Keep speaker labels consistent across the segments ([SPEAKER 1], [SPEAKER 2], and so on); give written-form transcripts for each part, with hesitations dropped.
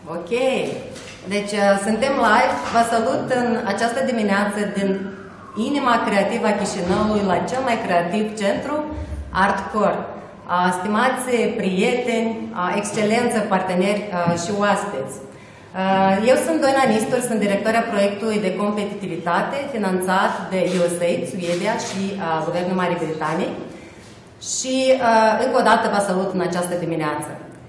[SPEAKER 1] Ok. Deci suntem live. Vă salut în această dimineață din inima creativă a Chișinăului la cel mai creativ centru, Artcore. Stimați prieteni, excelență, parteneri și oaspeți. Eu sunt Doina Nistor, sunt directoarea proiectului de competitivitate finanțat de USAID, Suedia și Guvernul Marii Britanii. Și încă o dată vă salut în această dimineață.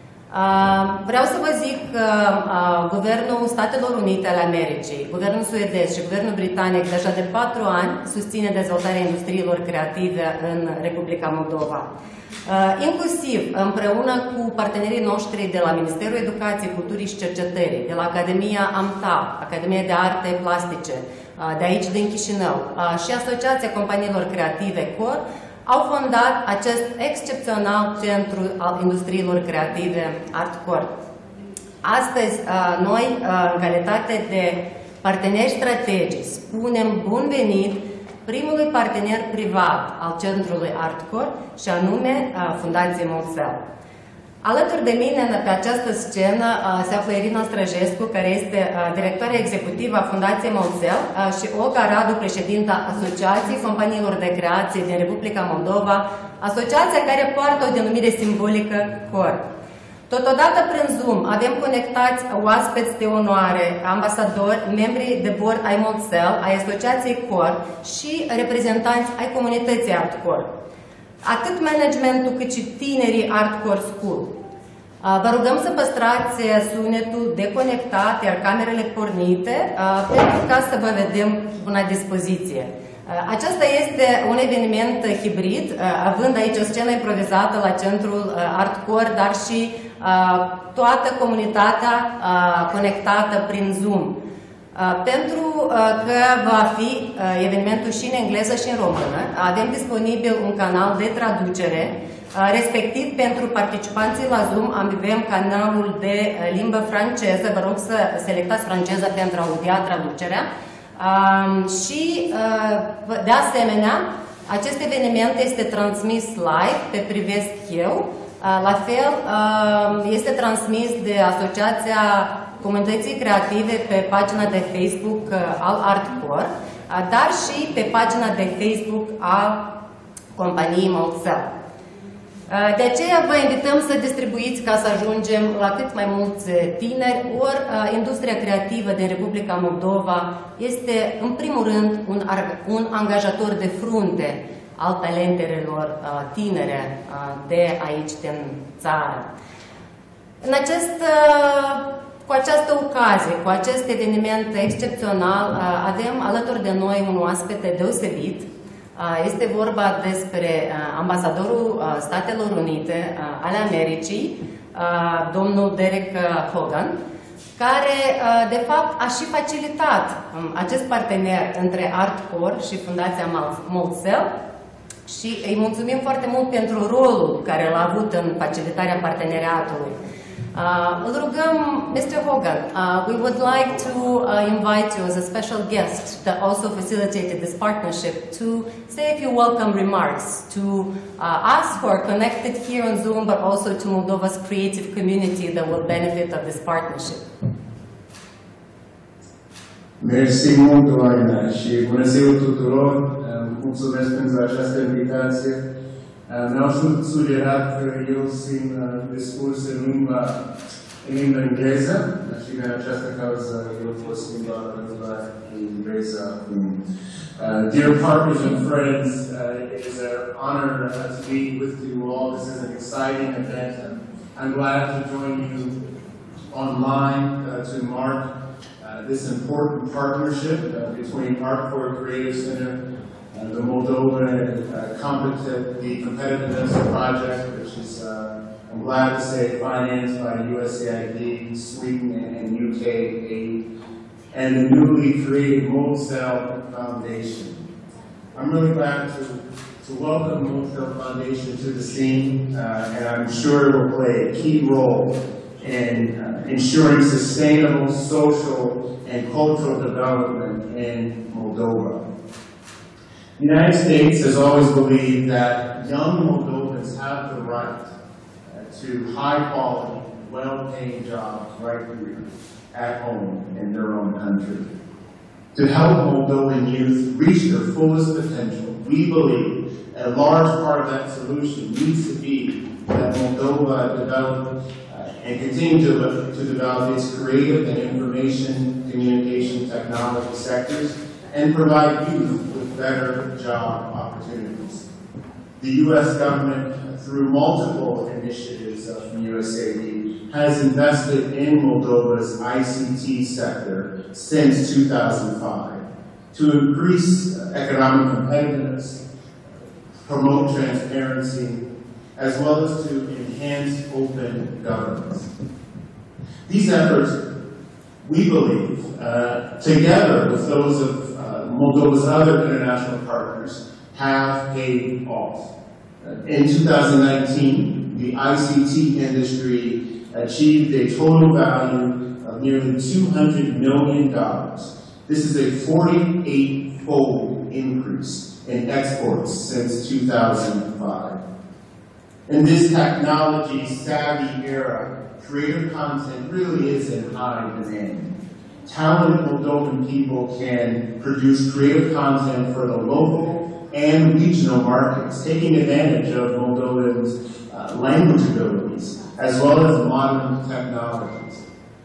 [SPEAKER 1] Vreau să vă zic că Guvernul Statelor Unite ale Americii, Guvernul suedez și Guvernul Britanic deja de 4 ani susține dezvoltarea industriilor creative în Republica Moldova. Inclusiv împreună cu partenerii noștri de la Ministerul Educației, Culturii și Cercetării, de la Academia AMTA, Academia de Arte Plastice, de aici din Chișinău și Asociația Companiilor Creative COR, au fondat acest excepțional centru al industriilor creative Artcore. Astăzi, noi, în calitate de parteneri strategici, spunem bun venit primului partener privat al centrului Artcore, și anume Fundației Molcel. Alături de mine, pe această scenă, se află Irina Străjescu, care este directoarea executivă a Fundației Molcel, și Olga Radu, președinta Asociației Companiilor de Creație din Republica Moldova, asociația care poartă o denumire simbolică COR. Totodată, prin Zoom, avem conectați oaspeți de onoare, ambasadori, membri de board ai Molcel, ai Asociației COR și reprezentanți ai comunității Artcore. Atât managementul cât și tinerii Artcore School. Vă rugăm să păstrați sunetul deconectat, iar camerele pornite, pentru ca să vă vedem la dispoziție. Acesta este un eveniment hibrid, având aici o scenă improvizată la centrul Artcore, dar și toată comunitatea conectată prin Zoom. Pentru că va fi evenimentul și în engleză și în română, avem disponibil un canal de traducere, respectiv pentru participanții la Zoom avem canalul de limbă franceză, vă rog să selectați franceză pentru a audia traducerea. Și de asemenea, acest eveniment este transmis live pe Privesc Eu, la fel este transmis de Asociația Comunității Creative pe pagina de Facebook al Artcore, dar și pe pagina de Facebook a companiei Molcel. De aceea vă invităm să distribuiți ca să ajungem la cât mai mulți tineri, ori industria creativă din Republica Moldova este în primul rând un angajator de frunte al talentelor tinere de aici din țară. Cu această ocazie, cu acest eveniment excepțional, avem alături de noi un oaspete deosebit. Este vorba despre ambasadorul Statelor Unite ale Americii, domnul Derek Hogan, care, de fapt, a și facilitat acest partener între Artcore și Fundația Molcel și îi mulțumim foarte mult pentru rolul care l-a avut în facilitarea parteneriatului. Îl rugăm, Mr. Hogan, we would like to invite you as a special guest that also facilitated this partnership to say a few welcome remarks to us who are connected here on Zoom, but also to Moldova's creative community that will benefit of this partnership.
[SPEAKER 2] Mersi mult, Doina, și bună ziua tuturor. Mulțumesc pentru această invitație. Mi-au sugerat că eu țin discurs în limba engleză și din această cauză eu pot schimba în limba engleză. Dear partners and friends, it is an honor to be with you all. This is an exciting event. I'm glad to join you online to mark this important partnership between Artcore Creative Center and the Moldova Competitiveness Project, which is, I'm glad to say, financed by USAID, Sweden, and UK aid, and the newly created Molcel Foundation. I'm really glad to welcome Molcel Foundation to the scene, and I'm sure it will play a key role in ensuring sustainable social and cultural development in Moldova. The United States has always believed that young Moldovans have the right to high-quality, well-paying jobs right here at home in their own country. To help Moldovan youth reach their fullest potential, we believe a large part of that solution needs to be that Moldova develop and continue to develop its creative and information communication technology sectors and provide youth with better job opportunities. The U.S. government, through multiple initiatives from USAID, has invested in Moldova's ICT sector since 2005 to increase economic competitiveness, promote transparency, as well as to enhance open governance. These efforts, we believe, together with those of Moldova's other international partners, have paid off. In 2019, the ICT industry achieved a total value of nearly $200 million. This is a 48-fold increase in exports since 2005. In this technology-savvy era, creative content really is in high demand. Talented Moldovan people can produce creative content for the local and regional markets, taking advantage of Moldovan's language abilities, as well as modern technologies.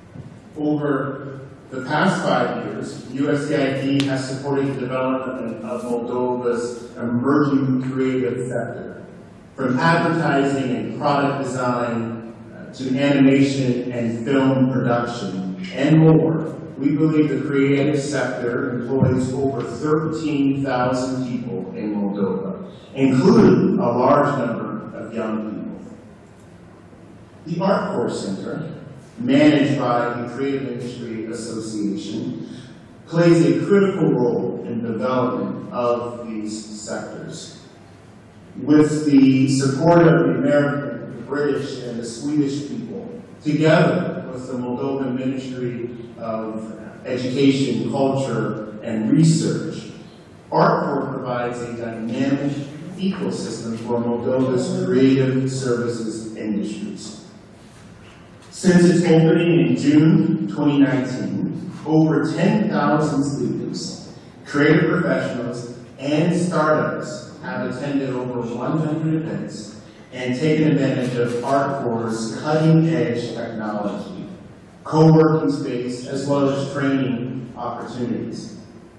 [SPEAKER 2] Over the past 5 years, USAID has supported the development of Moldova's emerging creative sector, from advertising and product design to animation and film production, and more. We believe the creative sector employs over 13,000 people in Moldova, including a large number of young people. The Artcore Center, managed by the Creative Industry Association, plays a critical role in the development of these sectors. With the support of the American, the British, and the Swedish people, together with the Moldovan Ministry of Education, Culture, and Research, Artcore provides a dynamic ecosystem for Moldova's creative services industries. Since its opening in June 2019, over 10,000 students, creative professionals, and startups have attended over 100 events and taken advantage of Artcore's cutting-edge technology, co-working space, as well as training opportunities.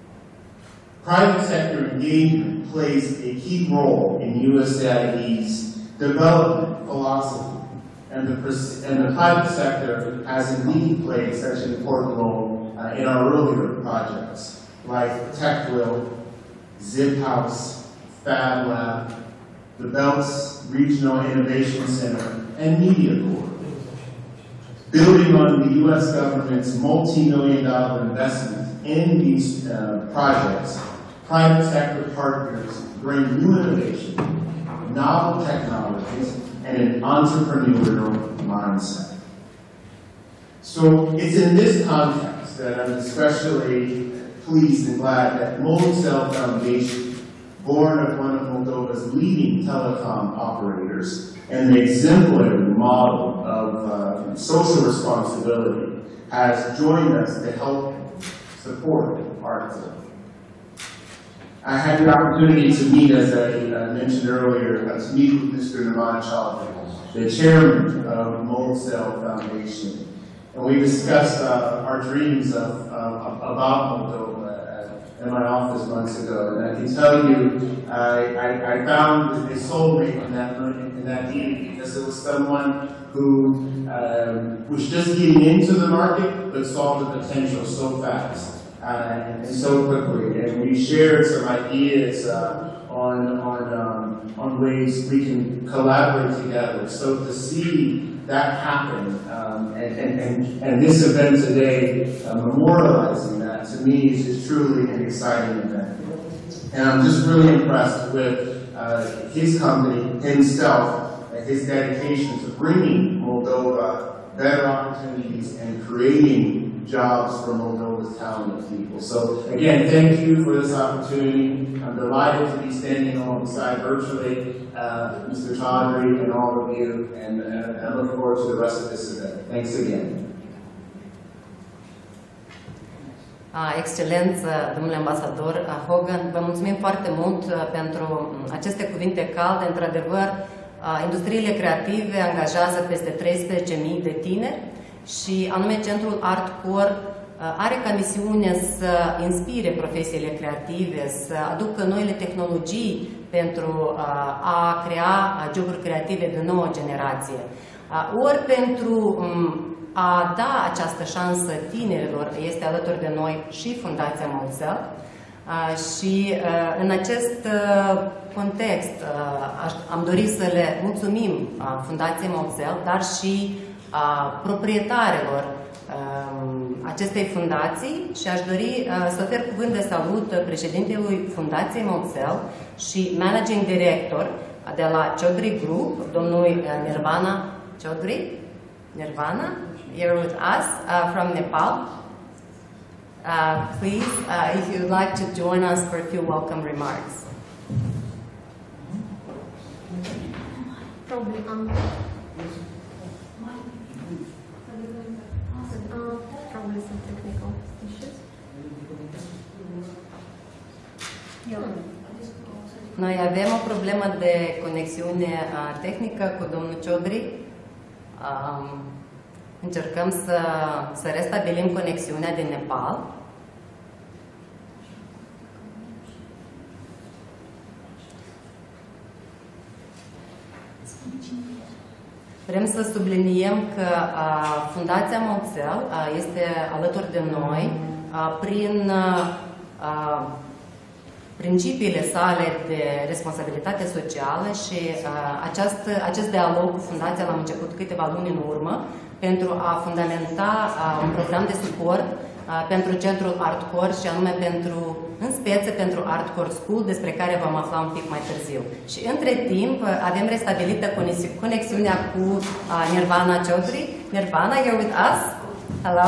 [SPEAKER 2] Private sector engagement plays a key role in USAID's development philosophy, and the private sector has indeed played such an important role in our earlier projects, like TechWill, Zip House, Fab Lab, the Belts Regional Innovation Center, and MediaCorp. Building on the U.S. government's multi-million-dollar investment in these projects, private sector partners bring new innovation, novel technologies, and an entrepreneurial mindset. So it's in this context that I'm especially pleased and glad that Moldcell Foundation, born of one of Moldova's leading telecom operators and the exemplary model of social responsibility, has joined us to help support Artcore. I had the opportunity to meet, as I mentioned earlier, to meet with Mr. Naman Chaudhry, the chairman of Moldcell Foundation. And we discussed our dreams about Moldova in my office months ago. And I can tell you, I found a soulmate in that meeting, because it was someone who was just getting into the market, but saw the potential so fast. And so quickly, and we shared some ideas on ways we can collaborate together. So to see that happen, and this event today, memorializing that, to me is truly an exciting event. And I'm just really impressed with his company, himself, and his dedication to bringing Moldova better opportunities and creating jobs for Moldova's talented people. So again, thank you for this opportunity. I'm delighted to be standing alongside virtually Mr. Chaudhry and all of you, and I look forward to the rest of this event. Thanks again.
[SPEAKER 1] Excelență, domnule ambasador Hogan, vă mulțumim foarte mult pentru aceste cuvinte calde. Într-adevăr, industriile creative angajează peste 13.000 de tineri și anume Centrul ArtCore are ca misiune să inspire profesiile creative, să aducă noile tehnologii pentru a crea joburi creative de nouă generație. Ori pentru a da această șansă tinerilor este alături de noi și Fundația Molcel și în acest context am dorit să le mulțumim Fundației Molcel, dar și proprietarilor acestei fundații și aș dori să ofer cuvânt de salut președintelui Fundației Molcel și managing director de la Chaudhry Group, domnul Nirvana Chaudhry. Nirvana, here with us from Nepal. Please, if you would like to join us for a few welcome remarks.
[SPEAKER 3] Probably some technical issues.
[SPEAKER 1] Noi avem o problemă de conexiune tehnică cu domnul Chaudhry. Încercăm să restabilim conexiunea din Nepal. Vrem să subliniem că Fundația Molcel este alături de noi prin principiile sale de responsabilitate socială și acest dialog cu Fundația l-am început câteva luni în urmă pentru a fundamenta un program de suport pentru Centrul ArtCore și anume în speță pentru ArtCore School, despre care vom afla un pic mai târziu. Și între timp avem restabilită conexiunea cu Nirvana Chaudhry. Nirvana, you're with us? Hello?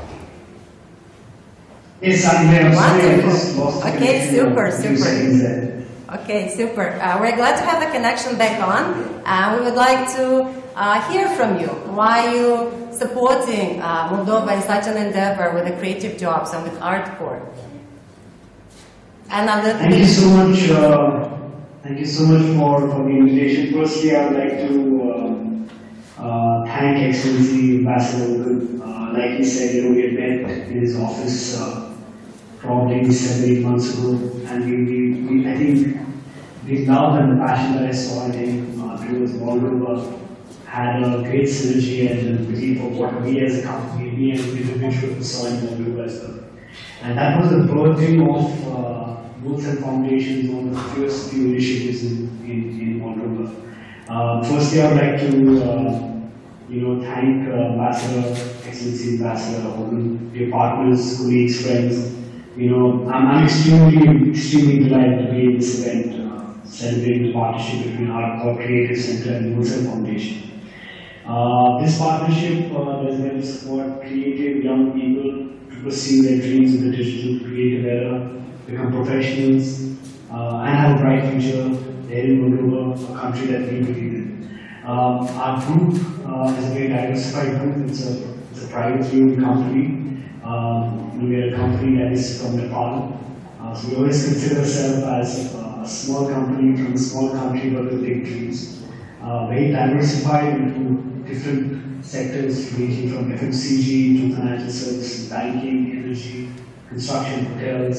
[SPEAKER 4] Yes, I'm there.
[SPEAKER 1] Wonderful. Okay, super. Okay, super. We're glad to have the connection back on. We would like to hear from you. Why are you supporting Moldova in such an endeavor with the creative jobs and with ArtCore? And
[SPEAKER 4] thank you so much. Thank you so much for the invitation. Firstly, I would like to thank Excellency Ambassador. Like he said, we had met in his office probably 7-8 months ago, and I think the love and the passion that I saw in him towards Moldova had a great synergy and a belief of what we as a company, we as an individual saw in Moldova as well. And that was the birthing of Molcel Foundation's one of the first few initiatives in Moldova. Firstly, I would like to thank Ambassador, Excellency Ambassador Hogan, dear partners, colleagues, friends. I'm extremely delighted to be in this event, celebrating the partnership between ArtCore Creative Center and Molcel Foundation. This partnership is going to support creative young people to pursue their dreams in the digital creative era, become professionals, and have a bright future there in Moldova, a country that we believe in. Our group is a very diversified group. It's a privately owned company. We are a company that is from Nepal. So we always consider ourselves as a small company from a small country but with big dreams. Very diversified into different sectors ranging from FMCG to financial services, banking, energy, construction, hotels,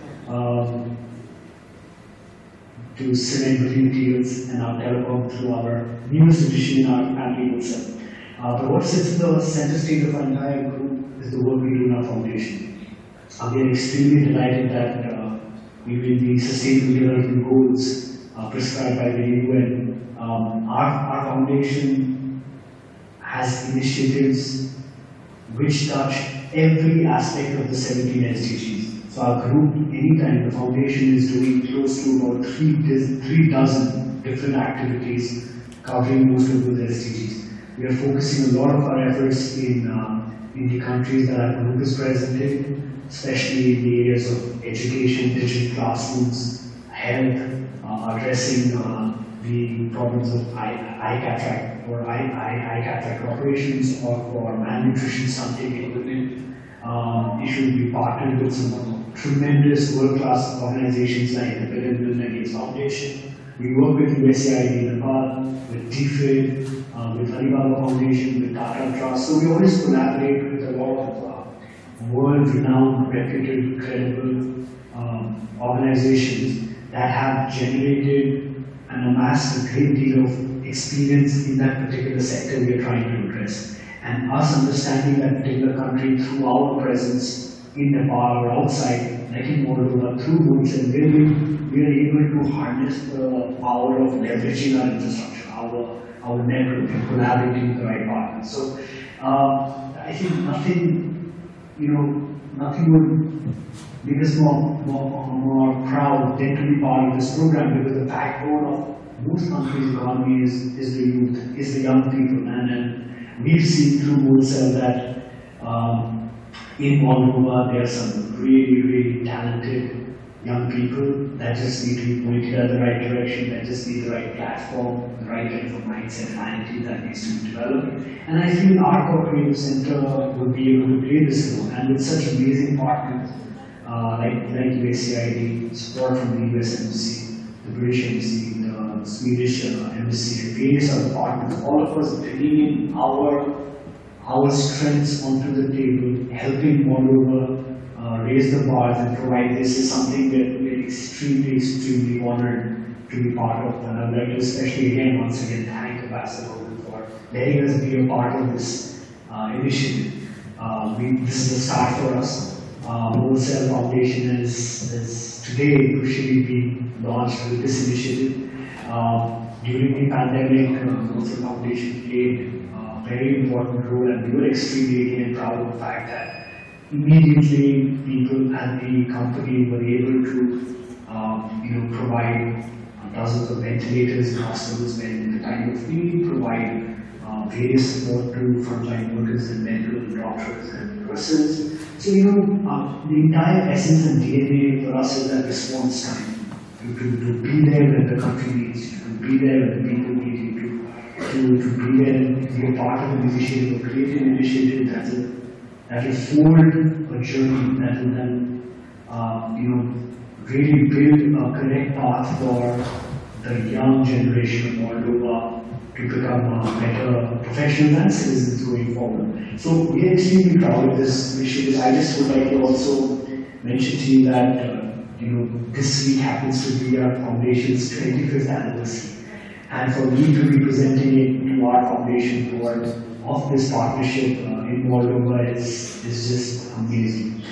[SPEAKER 4] to cement building materials, and our telecom through our newest addition in our family Molcel. But what sits at the center stage of our entire group is the work we do in our foundation. We are extremely delighted that we will be Sustainable Development Goals prescribed by the UN. Our foundation has initiatives which touch every aspect of the 17 SDGs. So our group, anytime, the foundation is doing close to about 3 dozen different activities covering most of those SDGs. we are focusing a lot of our efforts in the countries that our group is present in, especially in the areas of education, digital classrooms, health, addressing the problems of eye cataract or eye cataract operations or for malnutrition stunting in women. It should be partnered with some tremendous world-class organizations like the Bill and Melinda Gates Foundation. We work with USAID Nepal, with DFID, with Alibaba Foundation, with Tata Trust. So we always collaborate with a lot of world-renowned, reputed, credible organizations that have generated and amassed a great deal of experience in that particular sector we are trying to address. And us understanding that particular country through our presence in Nepal or outside, like in Moldova, through Moodcell, we are able to harness the power of leveraging our infrastructure, our network, and collaborating with the right partners. So I think nothing would make us more proud than to be part of this program, because the backbone of most countries' economy is the youth, is the young people. And we've seen through Moodcell that in Moldova there are some really, really talented young people that just need to be pointed at the right direction, that just need the right platform, the right kind of mindset and attitude that needs to be developed. And I feel our Core Center would be able to play this role, and with such amazing partners like USAID, support from the US Embassy, the British Embassy, the Swedish Embassy, and various other partners, all of us bringing in our strengths onto the table, helping Moldova raise the bars and provide this is something that we're extremely, extremely honored to be part of. And I'd like to especially once again thank Ambassador Hogan for letting us be a part of this initiative. This is a start for us. Moodcell Foundation is today officially being launched with this initiative. During the pandemic, Moodcell Foundation played a very important role, and we were extremely proud of the fact that immediately people at the company were able to provide dozens of ventilators in hospitals when the time of need, provide various support to frontline workers and medical doctors and nurses. So the entire essence and DNA for us is that response time. To be there when the country needs you, to be there when the people need you, to be there and be a part of an initiative, or create an initiative that will forward a journey that will then, really build a correct path for the young generation of Moldova to become better professionals and citizens going forward. So we are extremely proud of this initiative. I just would like to also mention to you that this week happens to be our foundation's 25th anniversary, and for me to be presenting it to our foundation board of this partnership in Moldova is just amazing.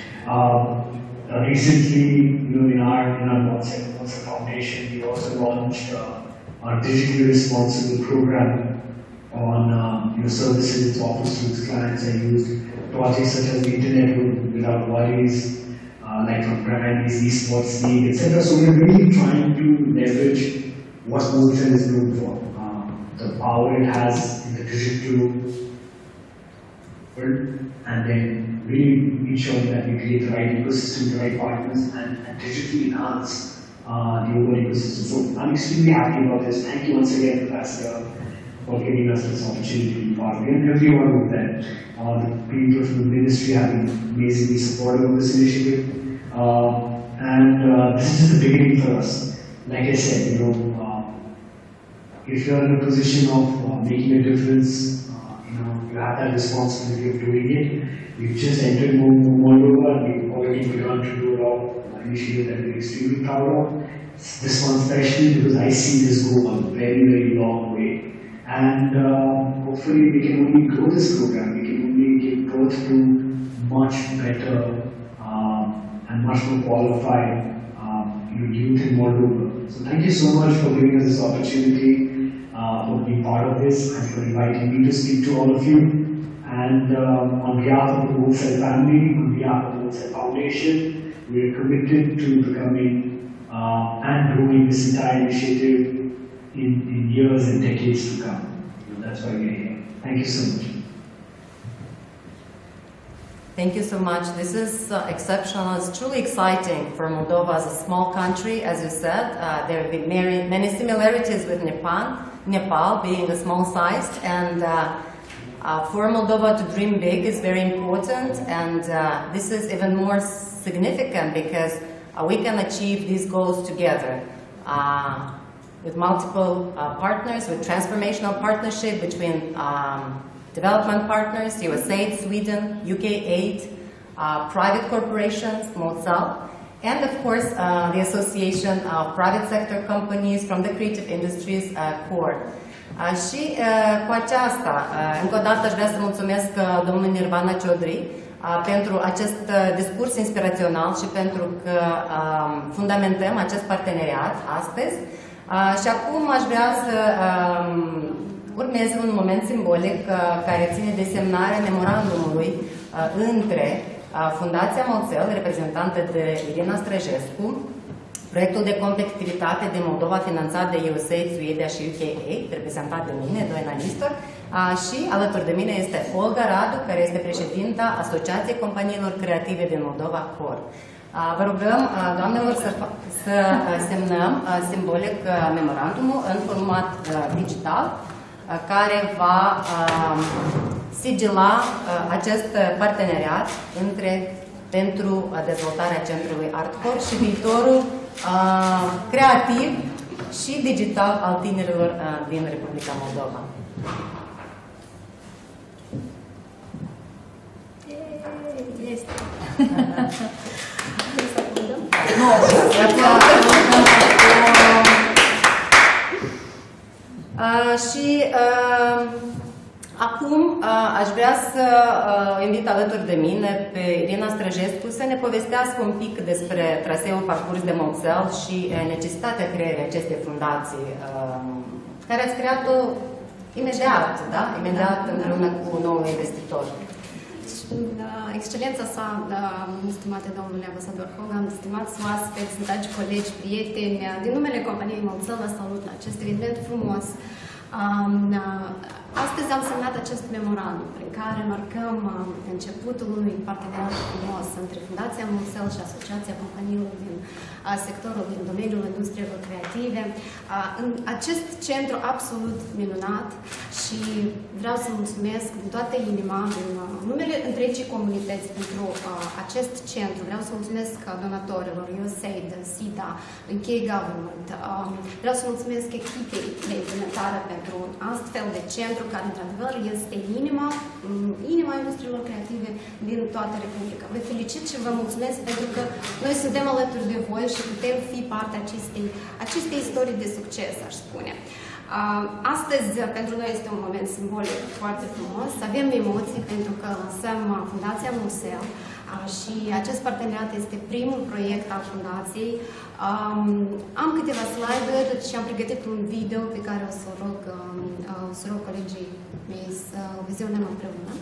[SPEAKER 4] Recently, in our Moodcell Foundation, we also launched our digitally responsible program on services it offers to its clients. I used projects such as the Internet Without Worries, like from Brandy's esports league, etc. So we're really trying to leverage what Moodcell is known for, the power it has in the digital world, and then really ensuring that we create the right ecosystem, the right partners, and digitally enhance the overall ecosystem. So I'm extremely happy about this. Thank you once again, Ambassador, for giving us this opportunity to be part of it. And everyone with that, the people from the ministry have been amazingly supportive of this initiative. This is just the beginning for us. Like I said, if you're in a position of making a difference, you have that responsibility of doing it. We've just entered Moldova, and we've already begun to do a lot of initiatives that we're extremely proud of. This one especially because I see this go a very, very long way. And hopefully we can only grow this program. We can only give birth to much better and much more qualified youth in Moldova. So thank you so much for giving us this opportunity, for being part of this, and for inviting me to speak to all of you. And on behalf of the Moodcell family, on behalf of the Moodcell Foundation, we are committed to becoming and growing this entire initiative in years and decades to come. That's why we are here. Thank you so much.
[SPEAKER 1] Thank you so much. This is exceptional. It's truly exciting for Moldova as a small country. As you said, there have been many similarities with Nepal being a small size, and for Moldova to dream big is very important, and this is even more significant because we can achieve these goals together with multiple partners, with transformational partnership between development partners, USAID, Sweden, UK8, private corporations, Moldsal, and of course the Association of Private Sector Companies from the Creative Industries, CORE. Și cu aceasta, încă o dată aș vrea să mulțumesc domnului Nirvana Chaudhry pentru acest discurs inspirațional și pentru că fundamentăm acest parteneriat astăzi. Și acum aș vrea să urmeze un moment simbolic care ține de semnarea memorandumului între Fundația Moldsel, reprezentată de Irina Străjescu, proiectul de competitivitate de Moldova finanțat de USAID, Suedia și UK8, reprezentat de mine, Doina Nistor, și alături de mine este Olga Radu, care este președinta Asociației Companiilor Creative din Moldova, CORE. Vă rugăm, doamnelor, să semnăm simbolic memorandumul în format digital, care va sigila acest parteneriat pentru dezvoltarea Centrului Artcore și viitorul creativ și digital al tinerilor din Republica Moldova.
[SPEAKER 3] Este.
[SPEAKER 1] Și acum aș vrea să invit alături de mine pe Irina Străjescu să ne povestească un pic despre traseul parcurs de Moldsel și necesitatea creării acestei fundații, care ați creat-o imediat, da? Imediat împreună cu noul investitor.
[SPEAKER 3] Excelența sa, stimate domnule ambasador Hogan, stimați oaspeți, dragi colegi, prieteni, din numele companiei Moldsel vă salut la acest eveniment frumos. Astăzi am semnat acest memorandum prin care marcăm începutul unui parteneriat frumos între Fundația Moldsel și Asociația Companiilor din sectorul, din domeniul industriilor creative. În acest centru absolut minunat și vreau să mulțumesc din toată inima, din numele întregii comunități pentru acest centru. Vreau să mulțumesc donatorilor, USAID, SIDA, UK Government. Vreau să mulțumesc echipei de implementare pentru astfel de centru care, într-adevăr, este inima industriilor creative din toată Republica. Vă felicit și vă mulțumesc pentru că noi suntem alături de voi și putem fi parte acestei istorii de succes, aș spune. Astăzi, pentru noi este un moment simbolic foarte frumos. Avem emoții pentru că lansăm Fundația Moldsel și acest parteneriat este primul proiect al Fundației. Am câteva slide-uri și am pregătit un video pe care o să rog colegii mei să vizionăm împreună.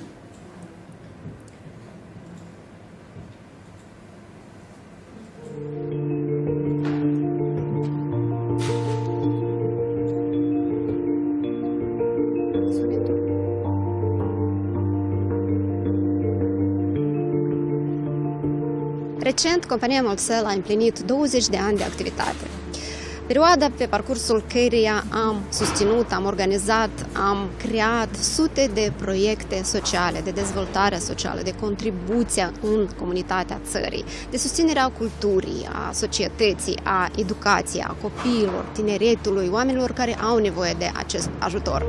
[SPEAKER 3] Recent, compania Moldsel a împlinit 20 de ani de activitate. Perioada pe parcursul căreia am susținut, am organizat, am creat sute de proiecte sociale, de dezvoltare socială, de contribuție în comunitatea țării, de susținerea culturii, a societății, a educației, a copiilor, tineretului, oamenilor care au nevoie de acest ajutor.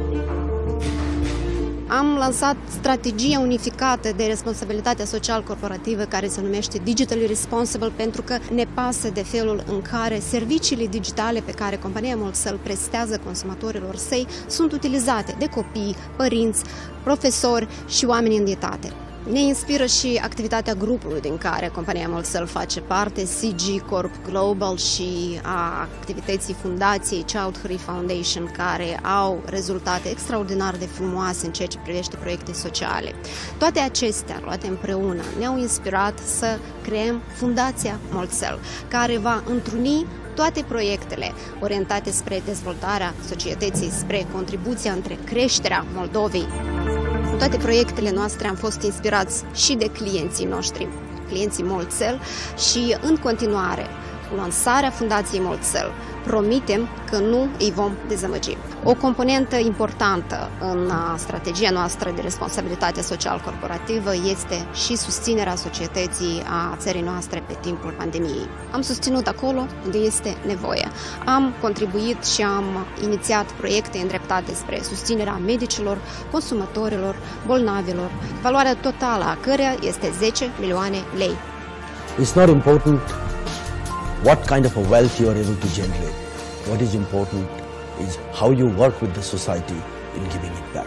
[SPEAKER 3] Am lansat strategia unificată de responsabilitate social-corporativă care se numește Digitally Responsible pentru că ne pasă de felul în care serviciile digitale pe care compania Moldsel prestează consumatorilor săi sunt utilizate de copii, părinți, profesori și oameni în etate. Ne inspiră și activitatea grupului din care compania Moldsel face parte, CG Corp Global, și a activității fundației Child Free Foundation, care au rezultate extraordinar de frumoase în ceea ce privește proiecte sociale. Toate acestea, luate împreună, ne-au inspirat să creăm Fundația Moldsel, care va întruni
[SPEAKER 5] toate proiectele orientate spre dezvoltarea societății, spre contribuția între creșterea Moldovei. În toate proiectele noastre am fost inspirați și de clienții noștri, clienții Molcel, și în continuare, cu lansarea Fundației Molcel, promitem că nu îi vom dezamăgi. O componentă importantă în strategia noastră de responsabilitate social-corporativă este și susținerea societății a țării noastre pe timpul pandemiei. Am susținut acolo unde este nevoie. Am contribuit și am inițiat proiecte îndreptate spre susținerea medicilor, consumatorilor, bolnavilor, valoarea totală a căreia este 10 milioane lei.
[SPEAKER 6] It's not important what kind of a wealth you are able to generate. What is important is how you work with the society in giving it back.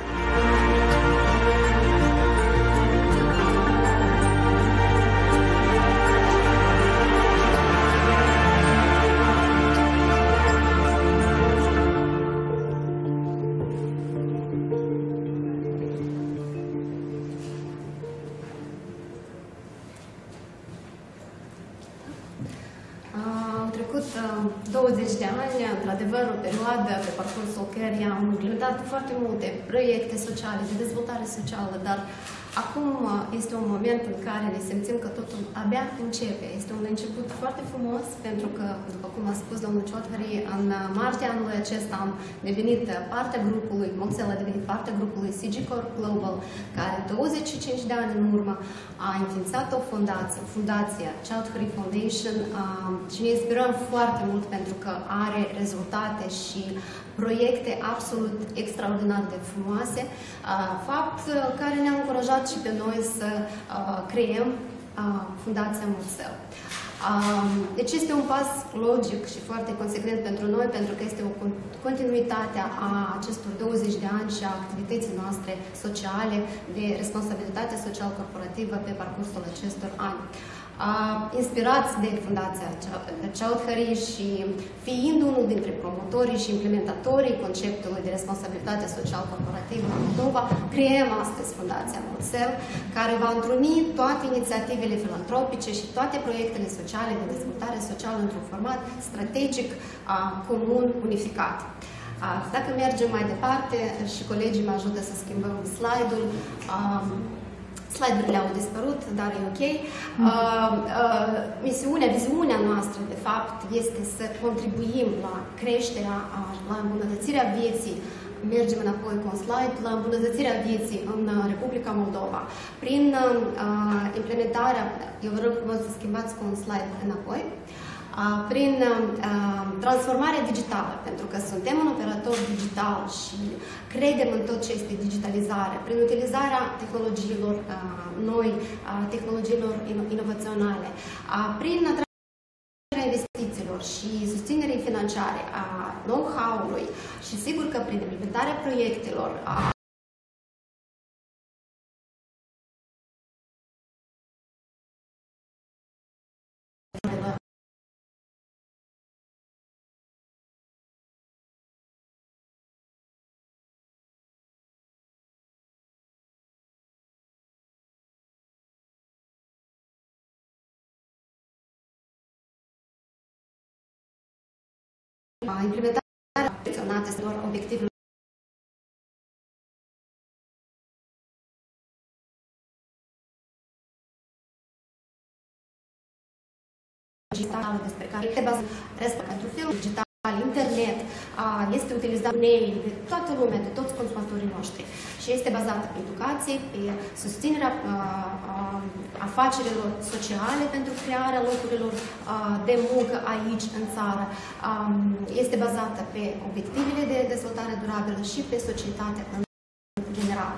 [SPEAKER 3] Au trecut 20 de ani, într-adevăr, o perioadă pe parcursul căreia am implementat foarte multe proiecte sociale, de dezvoltare socială, dar acum este un moment în care ne simțim că totul abia începe. Este un început foarte frumos, pentru că, după cum a spus domnul Ciotări, în martie anului acesta am devenit partea grupului, Molcel a devenit partea grupului Sigicorp Global, care 25 de ani în urmă a înființat o fundație, Fundația Ciotări Foundation, și ne inspirăm foarte mult pentru că are rezultate și proiecte absolut extraordinar de frumoase, fapt care ne-a încurajat și pe noi să creăm Fundația Molcel. Deci este un pas logic și foarte consecvent pentru noi, pentru că este o continuitate a acestor 20 de ani și a activității noastre sociale de responsabilitate social-corporativă pe parcursul acestor ani. Inspirați de Fundația Ciotări și fiind unul dintre promotorii și implementatorii conceptului de responsabilitate social-corporativă în Moldova, creăm astăzi Fundația Molcel, care va întruni toate inițiativele filantropice și toate proiectele sociale de dezvoltare socială într-un format strategic, comun, unificat. Dacă mergem mai departe și colegii mă ajută să schimbăm slide-ul, slide-urile au dispărut, dar e ok. Viziunea noastră, de fapt, este să contribuim la creșterea, la îmbunătățirea vieții. Mergem înapoi cu un slide, la îmbunătățirea vieții în Republica Moldova. Prin implementarea, eu vă rog frumos să schimbați cu un slide înapoi, prin transformarea digitală, pentru că suntem un operator digital și credem în tot ce este digitalizare, prin utilizarea tehnologiilor noi, tehnologiilor inovaționale, prin atragerea investițiilor și susținerea financiare a know-how-ului și sigur că prin implementarea proiectelor implementarea menționate doar obiectivele digitale despre care este bazat pentru film digital, internet, este utilizat de toată lumea, de toți consumatorii noștri și este bazată pe educație, pe susținerea afacerilor sociale pentru crearea locurilor de muncă aici, în țară. Este bazată pe obiectivele de dezvoltare durabilă și pe societate în general.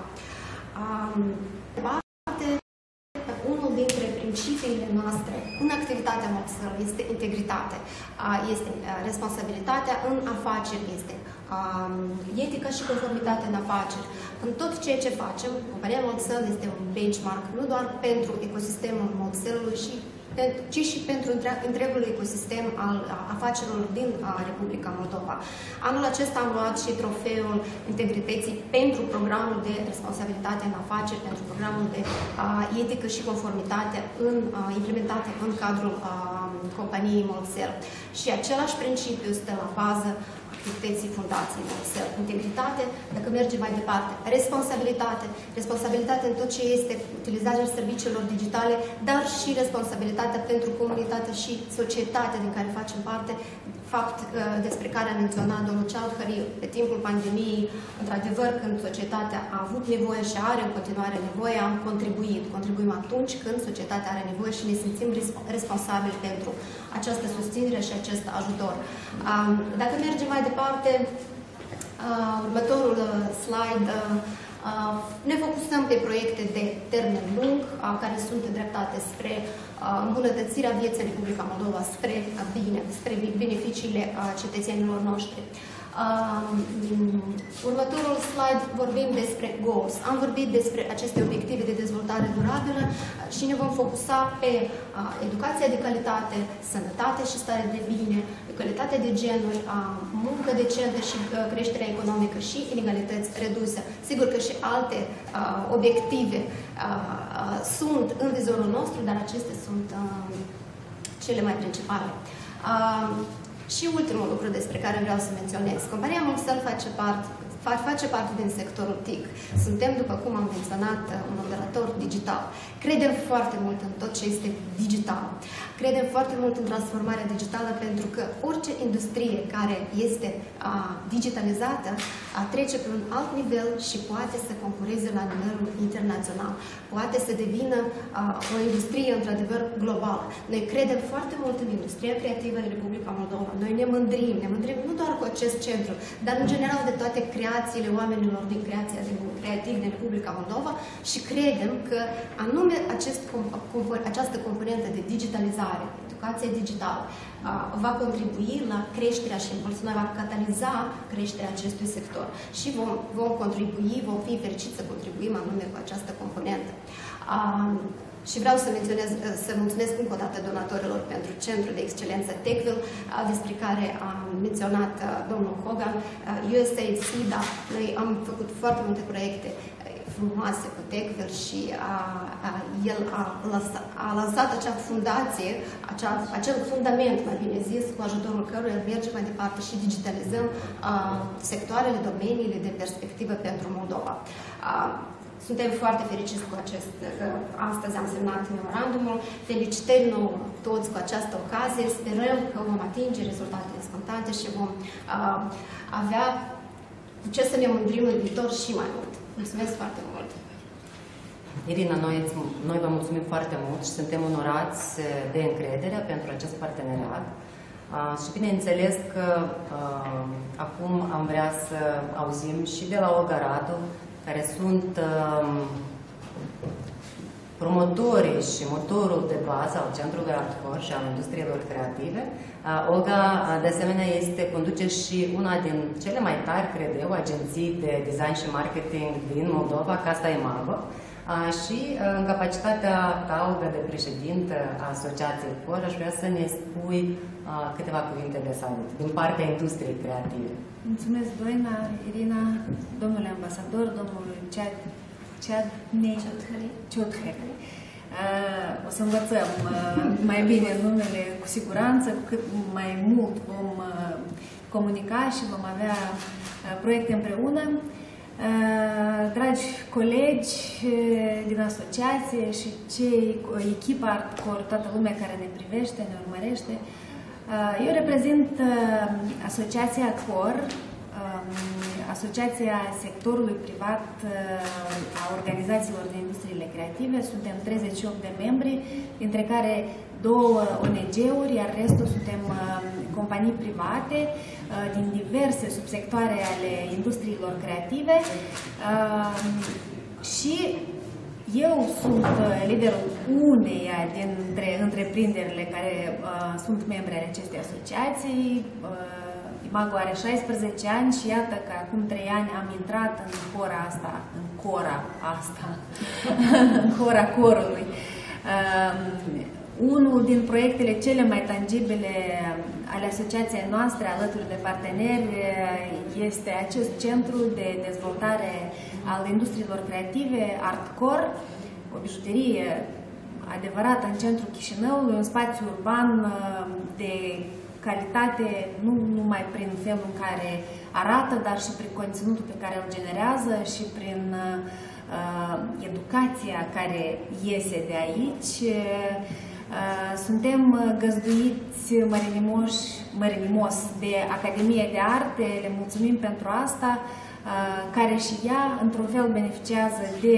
[SPEAKER 3] Unul dintre principiile noastre în activitatea noastră este integritate, este responsabilitatea în afaceri, este etica și conformitatea în afaceri. În tot ceea ce facem, compania Molcel este un benchmark nu doar pentru ecosistemul Molcelului și ci și pentru întregul ecosistem al afacerilor din Republica Moldova. Anul acesta am luat și trofeul integrității pentru programul de responsabilitate în afaceri, pentru programul de etică și conformitate implementate în cadrul companiei Molcel. Și același principiu stă la bază activității fundației Molcel. Integritate, dacă mergem mai departe, responsabilitate în tot ce este utilizarea serviciilor digitale, dar și responsabilitatea pentru comunitate și societatea din care facem parte, fapt despre care a menționat domnul Cealhăriu. Pe timpul pandemiei, într-adevăr, când societatea a avut nevoie și are în continuare nevoie, am contribuit. Contribuim atunci când societatea are nevoie și ne simțim responsabili pentru această susținere și acest ajutor. Dacă mergem mai departe, următorul slide, ne focusăm pe proiecte de termen lung, care sunt îndreptate spre îmbunătățirea vieții în Republica Moldova, spre beneficiile cetățenilor noștri. Următorul slide vorbim despre goals. Am vorbit despre aceste obiective de dezvoltare durabilă și ne vom focusa pe educația de calitate, sănătate și stare de bine, egalitate de genuri, muncă decentă și creșterea economică și inegalități reduse. Sigur că și alte obiective sunt în vizorul nostru, dar acestea sunt cele mai principale. Și ultimul lucru despre care vreau să menționez. Compania Molcel face parte din sectorul TIC. Suntem, după cum am menționat, un operator digital. Credem foarte mult în tot ce este digital. Credem foarte mult în transformarea digitală pentru că orice industrie care este digitalizată trece pe un alt nivel și poate să concureze la nivelul internațional. Poate să devină o industrie într-adevăr globală. Noi credem foarte mult în industria creativă în Republica Moldova. Noi ne mândrim nu doar cu acest centru, dar în general de toate creațiile oamenilor din creativ din Republica Moldova și credem că anume această componentă de digitalizare, educația digitală, va contribui la creșterea și va cataliza creșterea acestui sector. Și vom contribui, vom fi fericiți să contribuim anume cu această componentă. Și vreau să mulțumesc încă o dată donatorilor pentru Centrul de Excelență Techville, despre care a menționat domnul Hogan, USAID, SIDA. Noi am făcut foarte multe proiecte frumoase cu Techville și el a lansat acea fundație, acel fundament, mai bine zis, cu ajutorul căruia mergem mai departe și digitalizăm sectoarele, domeniile de perspectivă pentru Moldova. Suntem foarte fericiți cu astăzi am semnat memorandumul. Felicitări nouă toți cu această ocazie. Sperăm că vom atinge rezultatele scontate și vom avea cu ce să ne mândrim în viitor și mai mult. Mulțumesc foarte mult!
[SPEAKER 1] Irina, noi vă mulțumim foarte mult și suntem onorați de încredere pentru acest parteneriat. Și bineînțeles că acum am vrea să auzim și de la Olga Radu, care sunt promotorii și motorul de bază al Centrului Artcore și al industriilor creative. Olga, de asemenea, conduce și una din cele mai tari, cred eu, agenții de design și marketing din Moldova, Casa Imago. Și în capacitatea ta, Olga, de președintă a Asociației COR, aș vrea să ne spui câteva cuvinte de salut din partea industriei creative.
[SPEAKER 7] Mulțumesc, Doina, Irina, domnule ambasador, domnul Ciodhări. O să învățăm mai bine numele, cu siguranță, cât mai mult vom comunica și vom avea proiecte împreună. Dragi colegi din asociație și echipa Artcore, toată lumea care ne privește, ne urmărește, eu reprezint Asociația COR, Asociația sectorului privat a organizațiilor de industriile creative. Suntem 38 de membri, dintre care 2 ONG-uri, iar restul suntem companii private din diverse subsectoare ale industriilor creative. Și eu sunt liderul uneia dintre întreprinderile care sunt membri ale acestei asociații. Imago are 16 ani și iată că acum 3 ani am intrat în cora corului. Unul din proiectele cele mai tangibile ale asociației noastre, alături de parteneri, este acest centru de dezvoltare al industriilor creative, Artcore, o bijuterie adevărată în centrul Chișinăului, un spațiu urban de calitate, nu numai prin felul în care arată, dar și prin conținutul pe care îl generează și prin educația care iese de aici. Suntem găzduiți mărinimos de Academie de Arte, le mulțumim pentru asta, care și ea, într-un fel, beneficiază de,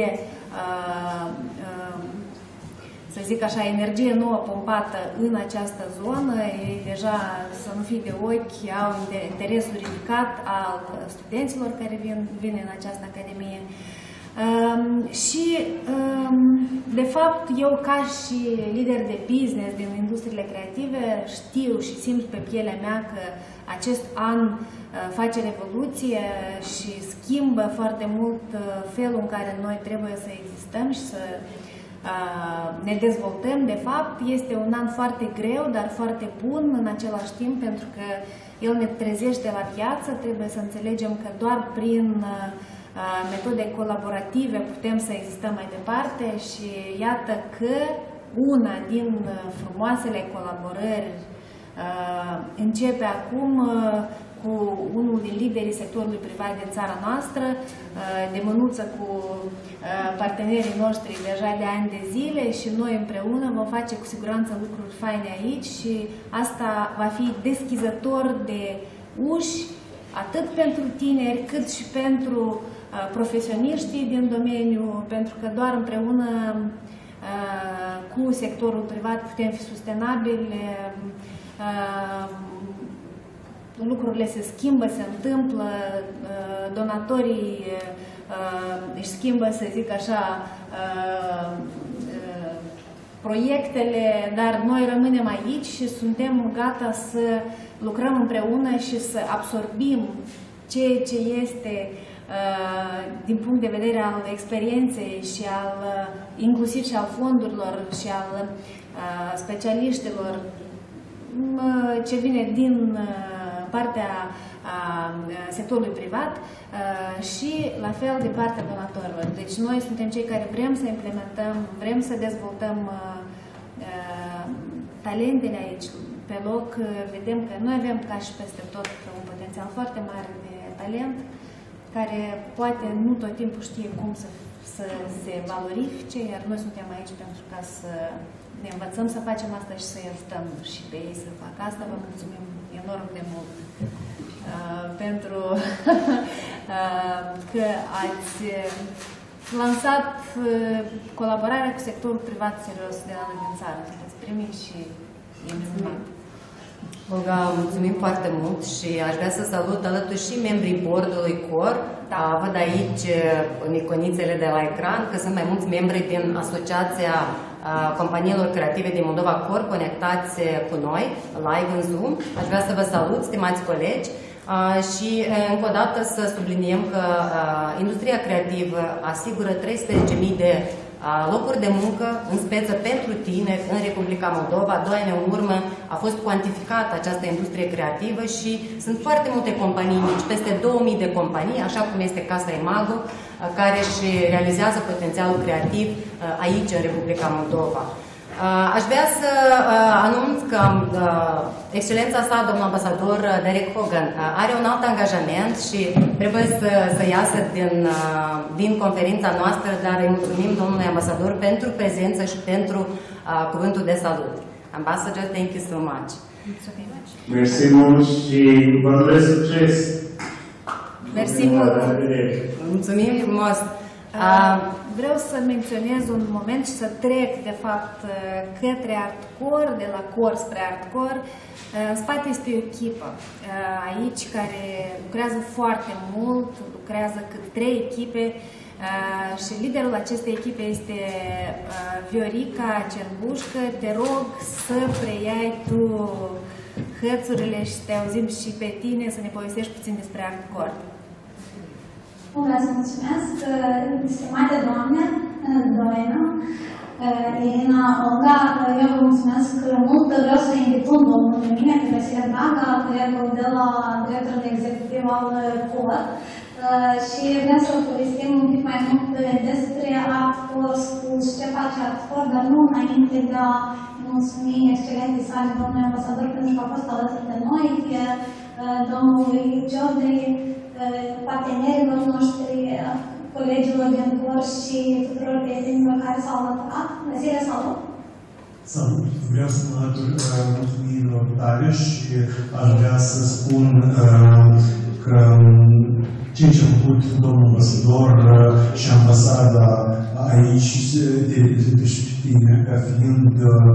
[SPEAKER 7] să zic așa, energie nouă pompată în această zonă. Ei deja, să nu fie de ochi, au interesul ridicat al studenților care vin în această Academie. Și, de fapt, eu ca și lider de business din industriile creative știu și simt pe pielea mea că acest an face revoluție și schimbă foarte mult felul în care noi trebuie să existăm și să ne dezvoltăm. De fapt, este un an foarte greu, dar foarte bun în același timp, pentru că el ne trezește la viață. Trebuie să înțelegem că doar prin metode colaborative putem să existăm mai departe și iată că una din frumoasele colaborări începe acum cu unul din liderii sectorului privat din țara noastră, de mânuță cu partenerii noștri deja de ani de zile, și noi împreună vom face cu siguranță lucruri faine aici și asta va fi deschizător de uși atât pentru tineri cât și pentru profesioniștii din domeniu, pentru că doar împreună cu sectorul privat putem fi sustenabili, lucrurile se schimbă, se întâmplă, donatorii își schimbă, să zic așa, proiectele, dar noi rămânem aici și suntem gata să lucrăm împreună și să absorbim ceea ce este din punct de vedere al experienței și inclusiv și al fondurilor și al specialiștilor ce vine din partea sectorului privat și la fel de partea donatorilor. Deci noi suntem cei care vrem să implementăm, vrem să dezvoltăm talentele aici pe loc. Vedem că noi avem ca și peste tot un potențial foarte mare de talent care poate nu tot timpul știe cum să se valorifice, iar noi suntem aici pentru ca să ne învățăm să facem asta și să-i ajutăm și pe ei să facă asta. Vă mulțumim enorm de mult pentru că ați lansat colaborarea cu sectorul privat serios de la noi din țară. Ați primit și e minunat.
[SPEAKER 1] Olga, mulțumim foarte mult și aș vrea să salut alături și membrii boardului COR. Da. Văd aici în iconițele de la ecran că sunt mai mulți membri din Asociația Companiilor Creative din Moldova COR conectați cu noi, live în Zoom. Aș vrea să vă salut, stimați colegi, și încă o dată să subliniem că industria creativă asigură 310.000 de locuri de muncă, în speță pentru tineri, în Republica Moldova. 2 ani în urmă a fost cuantificată această industrie creativă și sunt foarte multe companii mici, peste 2000 de companii, așa cum este Casa Imago, care își realizează potențialul creativ aici, în Republica Moldova. Aș vrea să anunț că excelența sa, domnul ambasador Derek Hogan, are un alt angajament și trebuie să iasă din conferința noastră, dar îi mulțumim domnului ambasador pentru prezență și pentru cuvântul de salut. Ambassador, thank you so much.
[SPEAKER 7] Mulțumim.
[SPEAKER 2] Mersi mult și vă doresc succes.
[SPEAKER 7] Mersi mult.
[SPEAKER 1] Mulțumim frumos.
[SPEAKER 7] Vreau să menționez un moment și să trec, de fapt, către Artcore, de la Core spre Artcore. În spate este o echipă aici care lucrează foarte mult, lucrează cât 3 echipe și liderul acestei echipe este Viorica Cerbușcă. Te rog să preiai tu hățurile și să te auzim și pe tine, să ne povestești puțin despre Artcore.
[SPEAKER 8] Vă mulțumesc, stimate doamne, doamnă, Irina Olga, eu vă mulțumesc mult. Vreau să invit un domnul pe mine, pe Vasile Braga, colegul de la directorul executiv al COR, și vrem să povestim un pic mai mult despre ArtCore School și ce face ArtCore, dar nu înainte de a mulțumi excelentei sale, domnule ambasador, pentru că a fost alături de noi, domnului George, partenerilor noștri, colegilor din COR și tuturor prietenilor care s-au alăturat. Vasile, salut!
[SPEAKER 9] Salut! Vreau să mă alătur mulțumirilor tale și aș vrea să spun că ceea ce a făcut domnul ambasador și ambasada aici de tine, ca fiind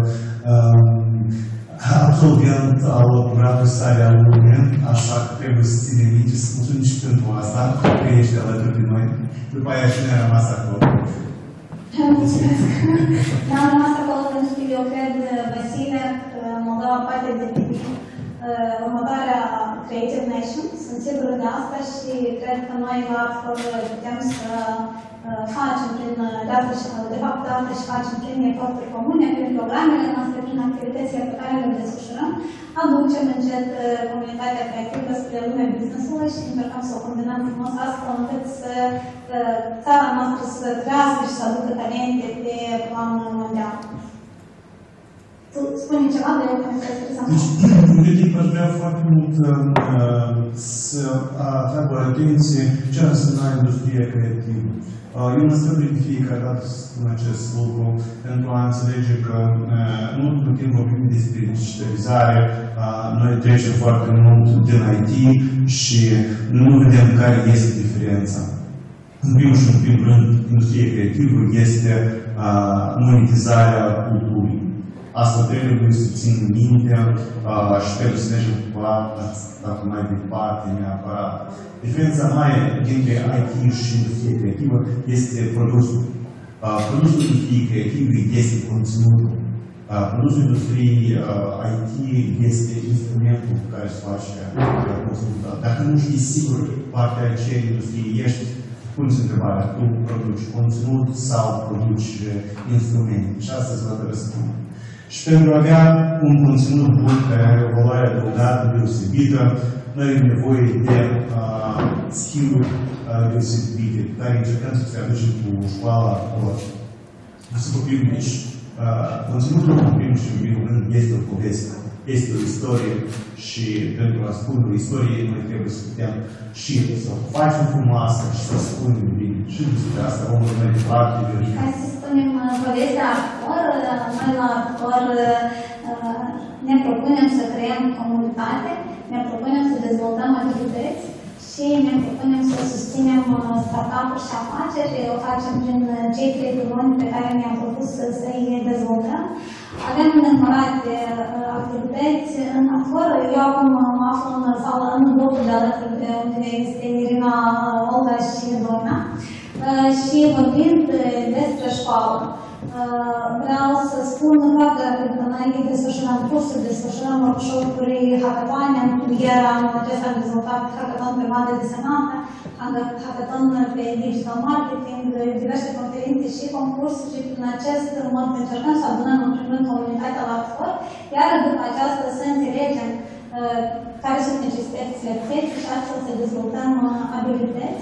[SPEAKER 9] absolvent al programului sale alumne, așa că trebuie să ținem minte, să mulțumim și pentru asta, că ești alături de noi. După aia și noi am rămas acolo.
[SPEAKER 8] Mulțumesc! Am rămas acolo pentru că eu cred, Vasile, că Moldova poate deveni următoarea Creative Nation. Sunt sigură de asta și cred că noi la ArtCore putem să facem prin dată și, de fapt, dată și facem prin eforturi comune, prin programele noastre, prin activitățile pe care le desfășurăm, aducem încet comunitatea creativă spre lumea business-ului și încercăm să o combinăm frumos astfel încât să țara noastră să crească și să aducă talente pe plan mondial. Tu spune ceva de eu care să
[SPEAKER 9] de timp aș vrea foarte mult să atrag o atenție ce ar însemna industria creativă. Eu mă străduie de fiecare dată să spun acest lucru pentru a înțelege că în ultimul timp vorbim despre digitalizare, noi trecem foarte mult din IT și nu vedem care este diferența. În primul și în primul rând, industria creativă este monetizarea culturii. Asta trebuie să țin minte și trebuie să mergem cu asta mai departe, neapărat. Diferența mare dintre IT și industrie creativă este produsul. Produsul industriei creative este conținutul. Produsul industriei IT este instrumentul cu care se face conținutul. Dacă nu știi sigur partea aceea industriei ești, pune-ți întrebarea, tu produci conținut sau produci instrumente? Și asta se va răspunde. Și pentru a avea un conținut bun care are o valoare adăugată deosebită, noi avem nevoie de skill-uri deosebite, care încercăm să se aducem cu școala lor. Să vorbim aici. Conținutul, în primul și în primul rând, este o poveste, este o istorie și pentru a spune o istorie, noi trebuie să putem și să o facem frumoasă și să o spunem bine. Și despre asta vom urmări foarte bine.
[SPEAKER 8] Hai să spunem povestea ArtCore. Noi la ArtCore ne propunem să creăm comunitate, ne propunem să dezvoltăm activități și ne propunem să susținem startup-uri și afaceri. O facem prin cei 3 piloni pe care ne-am propus să-i dezvoltăm. Avem nenumărate activități în ArtCore. Eu acum mă aflu în sală, în blocul de alături de unde este Irina Olga și Doina. Și vorbind despre școală, vreau să spun foarte rapid că noi desfășurăm cursuri, desfășurăm workshop-uri, hackatoane. Ieri anul acesta am dezvoltat hackathon pe bandă desenată, hackathon pe digital marketing, diverse conferințe și concursuri și prin acest mod încercăm să adunăm în primul rând comunitatea la ArtCore, iar după aceasta să înțelegem care sunt necesitățile pieței și astfel să dezvoltăm abilități.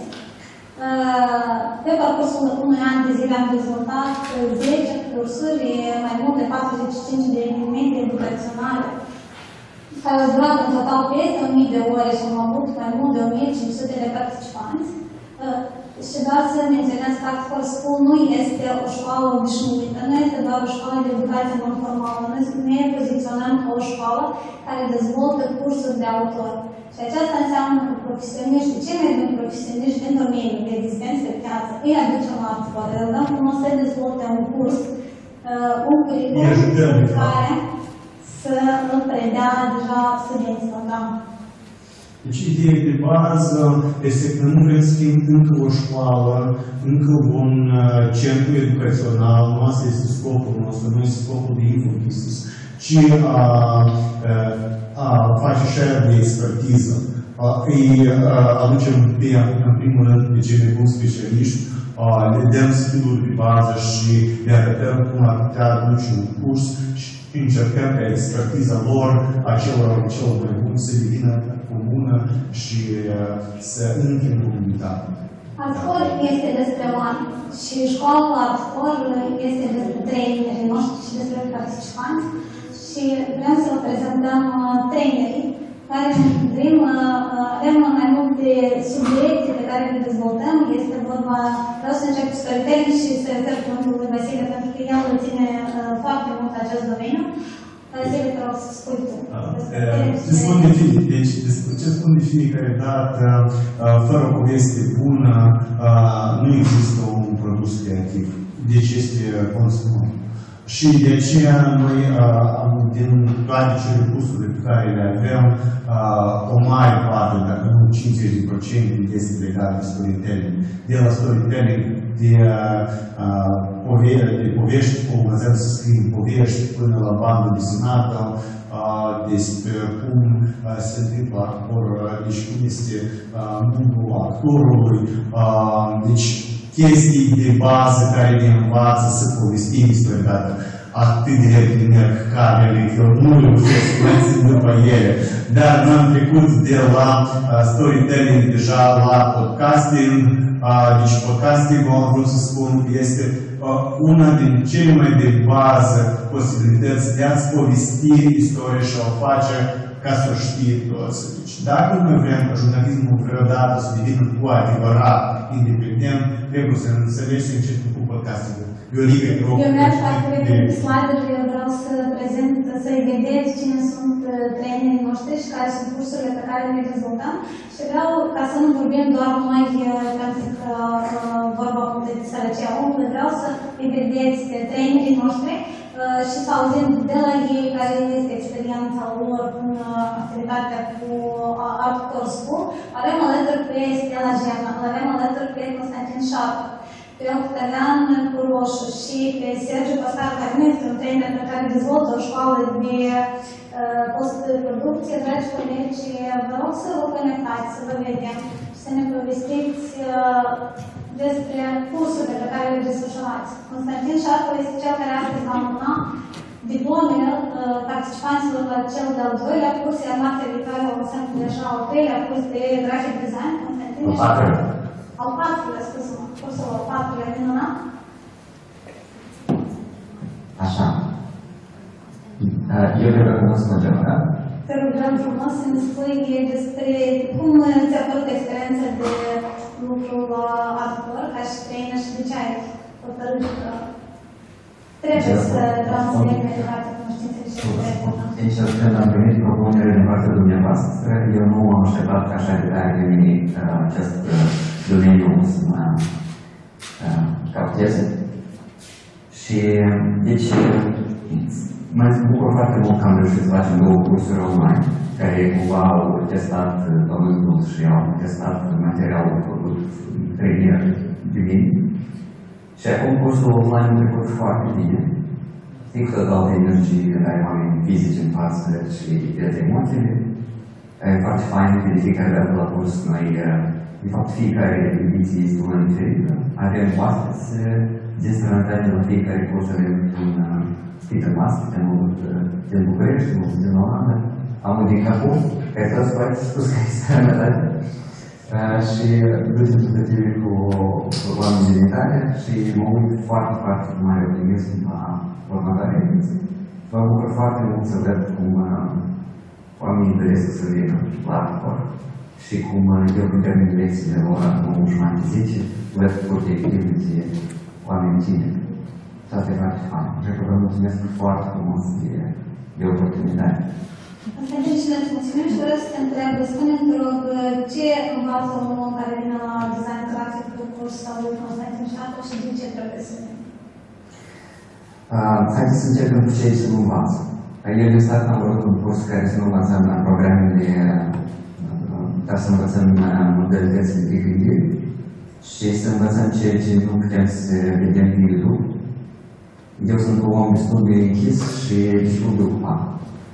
[SPEAKER 8] Pe parcursul unui an de zile am dezvoltat 10 cursuri, mai mult de 45 de evenimente educaționale, care au durat în total peste 1000 de ore și am avut mai mult de 1500 de participanți. Și doar să menționez că ArtCore School nu este o școală obișnuită, nu este doar o școală de educație non-formală, noi ne poziționăm ca o școală care dezvoltă cursuri de autor. Și aceasta înseamnă că profesioniștii, cei mai buni profesioniști din domeniul de existență pe piață, îi aducem la ArtCore, le dăm frumos să dezvolte un curs, un curriculum care să îl predea deja studenților. Da.
[SPEAKER 9] Deci ideea de bază este că nu vrem să fim încă o școală, încă un centru educațional, nu asta este scopul nostru, nu este scopul de infobusiness, ci a face share de expertiză. îi aducem în primul rând pe cei buni specialiști, le dăm skill-uri pe bază și le arătăm cum ar putea aduce un curs și încercăm ca expertiza lor, celor mai buni, să devină comună și să intre în comunitate.
[SPEAKER 8] Artfor este despre oameni și școala Artfor este despre trainerii noștri și despre participanți și vrem să vă prezentăm trainerii care avem mai multe subiecte pe care le dezvoltăm. Este vorba, vreau să încep cu storytelling și să refer cuvântul lui Vasile pentru că el îl ține foarte mult acest domeniu. Vasile, te rog să spui tu.
[SPEAKER 9] Ce spun de fiecare dată, fără o poveste bună, nu există un produs creativ. Deci este consumat. Și de aceea noi, din toate cele cursurile pe care le avem, o mare parte, dacă nu 50%, este legat de storytelling. De la storytelling, de povești, cum învățăm să scriem povești, până la bandă desenată, despre cum se întâmplă actor, deci cum este munca actorului, deci chestii de bază care ne învață să povestim istorie dată atât de repede merg camerele, că eu nu reușesc să mai țin după ele, dar n-am trecut de la storytelling deja la podcasting, deci podcasting, am vrut să spun, este una din cele mai de bază posibilități de a-ți povesti istorie și a o face ca să o știe toți. Deci, dacă noi vrem ca jurnalismul vreodată să devină cu adevărat independent, trebuie să înțelegi să începem cu podcastul.
[SPEAKER 8] Eu merg foarte repede pe slide-uri, eu vreau să prezint, să-i vedeți cine sunt trainerii noștri și care sunt cursurile pe care le dezvoltăm și vreau ca să nu vorbim doar noi, pentru că vorba de sărăcia omului, vreau să îi vedeți trainerii noștri și să auzim de la ei care este experiența lor în activitatea cu Artcore School. Avem alături pe Stella Gemna, avem alături pe Constantin Șarcu, pe Octavian Curoșu și pe Sergiu Pascal, care nu este un trainer pe care dezvoltă o școală de post-producție. Dragi colegi, vă rog să vă conectați, să vă vedem și să ne povestiți despre cursurile pe care le desfășurați. Constantin Șarcu este cel care astăzi va înmâna diplomele participanților la cel de-al doilea curs, iar marțea viitoare o lăsăm deja al treilea curs de graphic design. Constantin al patrulea, spus-mă, cursul al patrulea, minunat.
[SPEAKER 10] Așa. Eu le recunosc pe Gemna.
[SPEAKER 8] Te rugăm frumos să ne spui despre cum ți-a părut experiența de lucru la Artcore ca și trainer și de ce ai hotărât că trebuie să transmit mai departe cunoștințele și experiența.
[SPEAKER 10] Deci, când am primit propunere din partea dumneavoastră, eu nu am așteptat că așa de tare deveni acest domeniu să mă capteze. Și, deci, mă bucur foarte mult că am reușit să facem două cursuri online, care cumva au testat pământul și au testat materialul făcut trainer divin. Și acum cursul online a trecut foarte bine. Știi că dau de energie, ai oameni fizici în față și de emoțiile. E foarte fain că de fiecare dată la curs noi, de fapt, fiecare ediție este una diferită. Avem oaspeți din străinătate la fiecare curs, avem un Peter Master, din București, din Olanda, am un din Capul, care toți poate spus că este străinătate. Și ducem tentative cu oameni din Italia și mă uit foarte, foarte mare optimism la următoarea ediție. Mă bucur foarte mult să văd cum oamenii doresc să vină la Artcore și cum eu cu termen de lecții de la ora 9:30 văd foarte activități oameni tineri. Asta e foarte fain. Cred că vă mulțumesc foarte frumos de oportunitate.
[SPEAKER 8] Constantin, și ne-ați mulțumim și vreau să te întreb, spune-mi, te rog, ce învață omul care vine la design grafic pe curs sau lui Constantin Șarcu și din ce trebuie să vină?
[SPEAKER 10] Haideți să începem cu ce să nu învață. Eu de stat am vrut un curs care să nu învățăm la programele, dar să învățăm modalitățile de gândire și să învățăm ceea ce nu putem să vedem pe YouTube. Eu sunt un om destul de închis și destul de ocupat.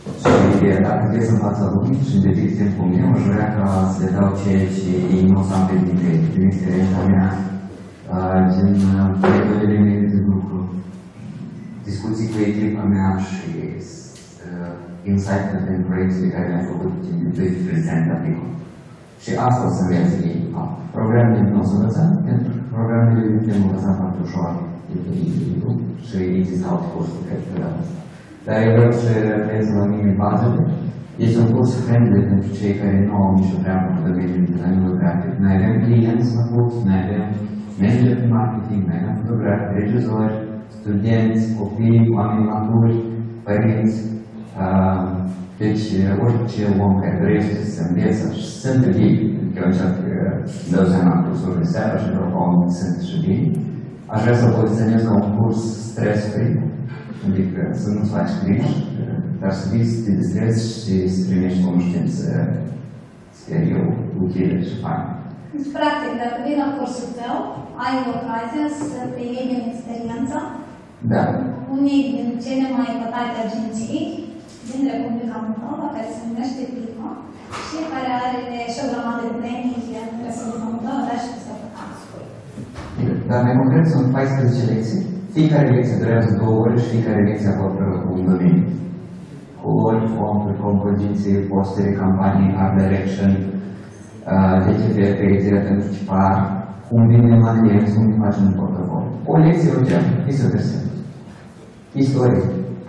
[SPEAKER 10] Și dacă trebuie să față lumii și în dedic timpul meu, aș vrea ca să le dau ceea ce ei nu s-au gândit din experiența mea, din perioadele mele de lucru, discuții cu echipa mea și insight-uri din proiecte pe care le-am făcut din 12 ani de acum. Și asta o să înveți ei. Programele nu o să învățăm, pentru că programele le putem învăța foarte ușor de pe individu și există alte cursuri care pe asta. Dar eu vreau să relatez la mine bazele. Este un curs friendly pentru cei care nu au nicio treabă cu domeniul designului grafic. Noi avem clienți la curs, noi avem manager de marketing, noi avem fotografi, regizori, studenți, copii, oameni maturi, părinți. Deci, orice om care dorește să învețe și să sunt bine, că eu încerc să dau seama cursurile seara și vreau ca oamenii sunt și bine, aș vrea să poziționez ca un curs stress-free, adică să nu-ți faci griji, dar să vii să te distrezi și să primești cunoștințe, sper eu, utile și faine.
[SPEAKER 8] Deci, practic, dacă vii la cursul tău, ai ocazia să te iei din experiența unei din cele mai pătate agenții din Republica Moldova, care se numește PICO și care are și o grămadă de premii în Republica Moldova, dar și peste tot.
[SPEAKER 10] Dar mai concret sunt 14 lecții. Fiecare lecție durează 2 ore și fiecare lecție acoperă un domeniu. Culori, fonturi, compoziție, postere, campanii, art direction, DTP, pregătirea pentru tipar, cum vine la clienți, cum îi facem un portofoliu. O lecție o geam, este o persoană. Istorie.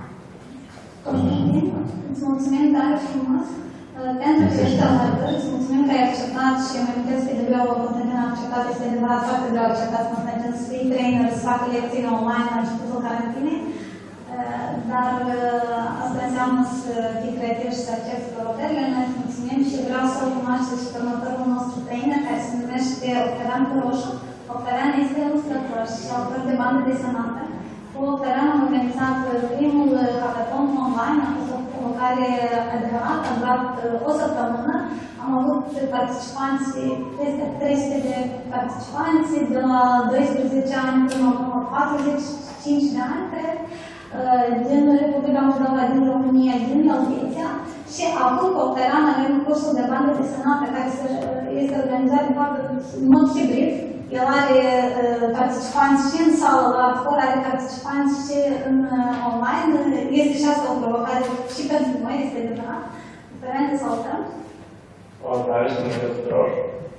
[SPEAKER 8] Îți mulțumim tare frumos pentru că ești alături, îți mulțumim că ai acceptat și îmi amintesc că de greu Constantin a acceptat, este adevărat foarte greu acceptat Constantin să fii trainer, să facă lecții online la începutul carantinei, dar asta înseamnă să fii creativ și să accepti provocările. Noi îți mulțumim și vreau să-l cunoașteți și pe următorul nostru trainer, care se numește Octavian Curoșu. Octavian este ilustrator și autor de bandă desenată. Cu Octavian am organizat primul hackathon online, a fost o provocare adevărată, a durat o săptămână. Am avut participanți, peste 300 de participanți, de la 12 ani până la 45 de ani, cred, din Republica Moldova, din România, din Elveția. Și acum cu Octavian avem cursul de bandă desenată, care este organizat de fapt în mod hibrid. El are participanți și în sală la acolo, are participanți și în online. Este și asta o provocare și pentru noi, este adevărat. Octavian, te salutăm!
[SPEAKER 11] Salutare și bună tuturor!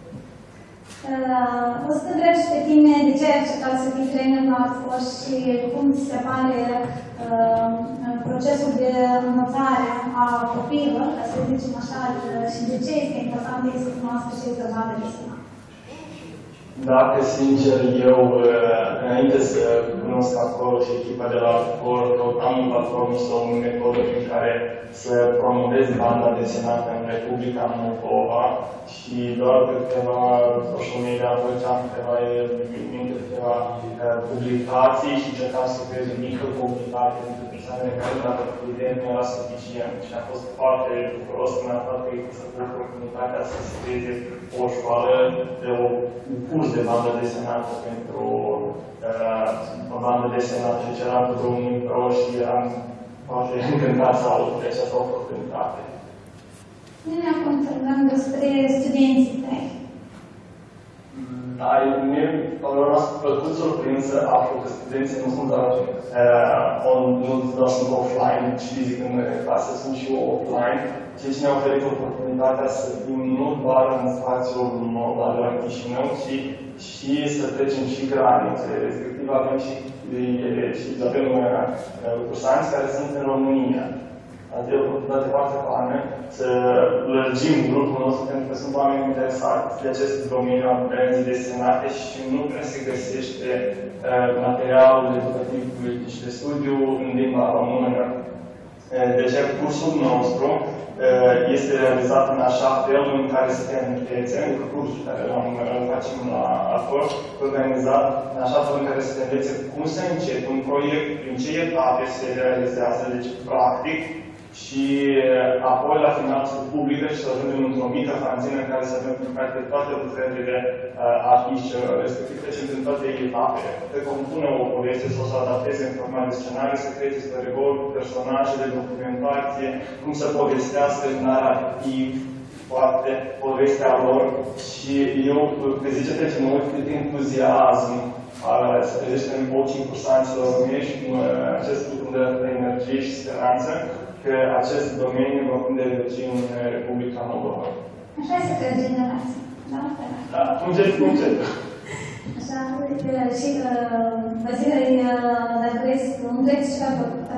[SPEAKER 8] O să te întreb și pe tine de ce ai acceptat să fii trainer la Artcore și cum ți se pare procesul de învățare a copiilor, ca să zicem așa, și de ce este important să se cunoască și să vadă desenat.
[SPEAKER 11] Dacă, sincer, eu, înainte să cunosc acolo și echipa de la Artcore, căutam un platform sau o metodă prin care să promovez banda desenată în Republica Moldova și doar pe câteva social media făceam câteva publicații și încercam să creez o mică comunitate pentru persoanele care, dacă evident, nu era suficient. Și a fost foarte bucuros când am aflat că există oportunitatea să se creeze o școală, un curs de bandă desenată pentru o bandă desenată și ceram cu domnul Pro și eram foarte încântat să aud de această oportunitate.
[SPEAKER 8] Ne acum întrebăm despre studenții tăi.
[SPEAKER 11] Da, mie m-a plăcut surprins să aflu că studenții nu sunt doar sunt offline, fizic în clasă, sunt și offline, ceea ce ne-a oferit oportunitatea să fim nu doar în spațiul normal de la Chișinău, ci și să trecem și granițe, respectiv avem și avem cursanți care sunt în România. Asta e o oportunitate foarte faină să lărgim grupul nostru, pentru că sunt oameni interesați de acest domeniu al brandului desenate și nu prea se găsește materialul educativ și de studiu în limba română. Deci cursul nostru este realizat în așa fel în care să te învețe, adică cursul care îl facem la Artcore, organizat în așa fel în care să te învețe cum să începi un proiect, prin ce etape se realizează, deci practic, și apoi la final să publică și să ajungem într-o mică fanzină în care să avem practic toate lucrările artiștilor respectiv, deci în toate etapele. Să compună o poveste sau să adapteze în forma de scenarii, să creeze storyboard, personaje de documentație, cum să povestească narrativ foarte povestea lor și eu, pe zi ce trece, mă uit cât entuziasm se trezește în ochii cursanților mei și cu acest lucru de energie și speranță că acest domeniu va putea deveni în Republica Moldova.
[SPEAKER 8] Așa este că generație, da?
[SPEAKER 11] Da, încet.
[SPEAKER 8] Așa, și Vasile, dacă vrei să îndreți ceva pe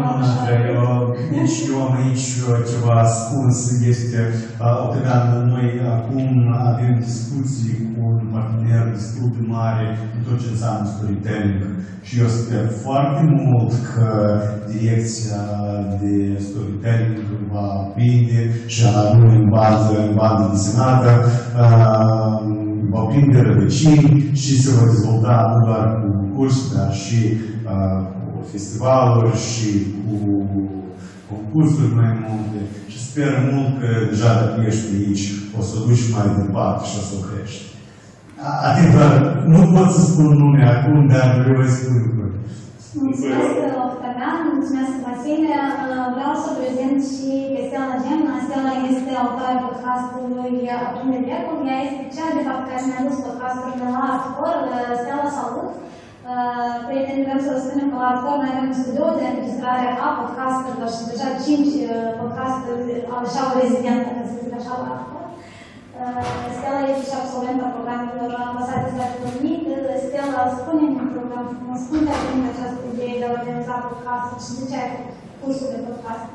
[SPEAKER 9] Nici eu am aici ceva ascuns. Este, Octavian, noi acum avem discuții cu un partener destul de mare în tot ce înseamnă storytelling. Și eu sper foarte mult că direcția de storytelling va prinde și anume în bază desenată, va prinde rădăcini și se va dezvolta nu doar cu cursuri, dar și cu festivaluri și cu concursuri mai multe. Și sper mult că deja dacă ești aici, o să o duci mai departe și o să o crești. Adică, nu pot să spun nume acum, dar vreau să spun lucruri.
[SPEAKER 8] Mulțumesc, Octavian, mulțumesc, Vasile. Vreau să prezint și pe Stella Gemna. Stella este autoarea podcastului Atunci de Grecul. Ea este cea, de fapt, care mi-a dus podcasturile la Artcore. Stella, salut! Prieteni, vrem să vă spunem că la Artcore noi avem un studio de înregistrare a podcasturilor și deja 5 podcasturi și-au rezidentă, ca să zic așa, la Artcore. Stella este și absolventă a programelor ambasate Statele Unite. Stella, spune-mi un program frumos, cum te-ai venit această idee de a organiza podcasturi și de ce ai făcut cursul de podcast?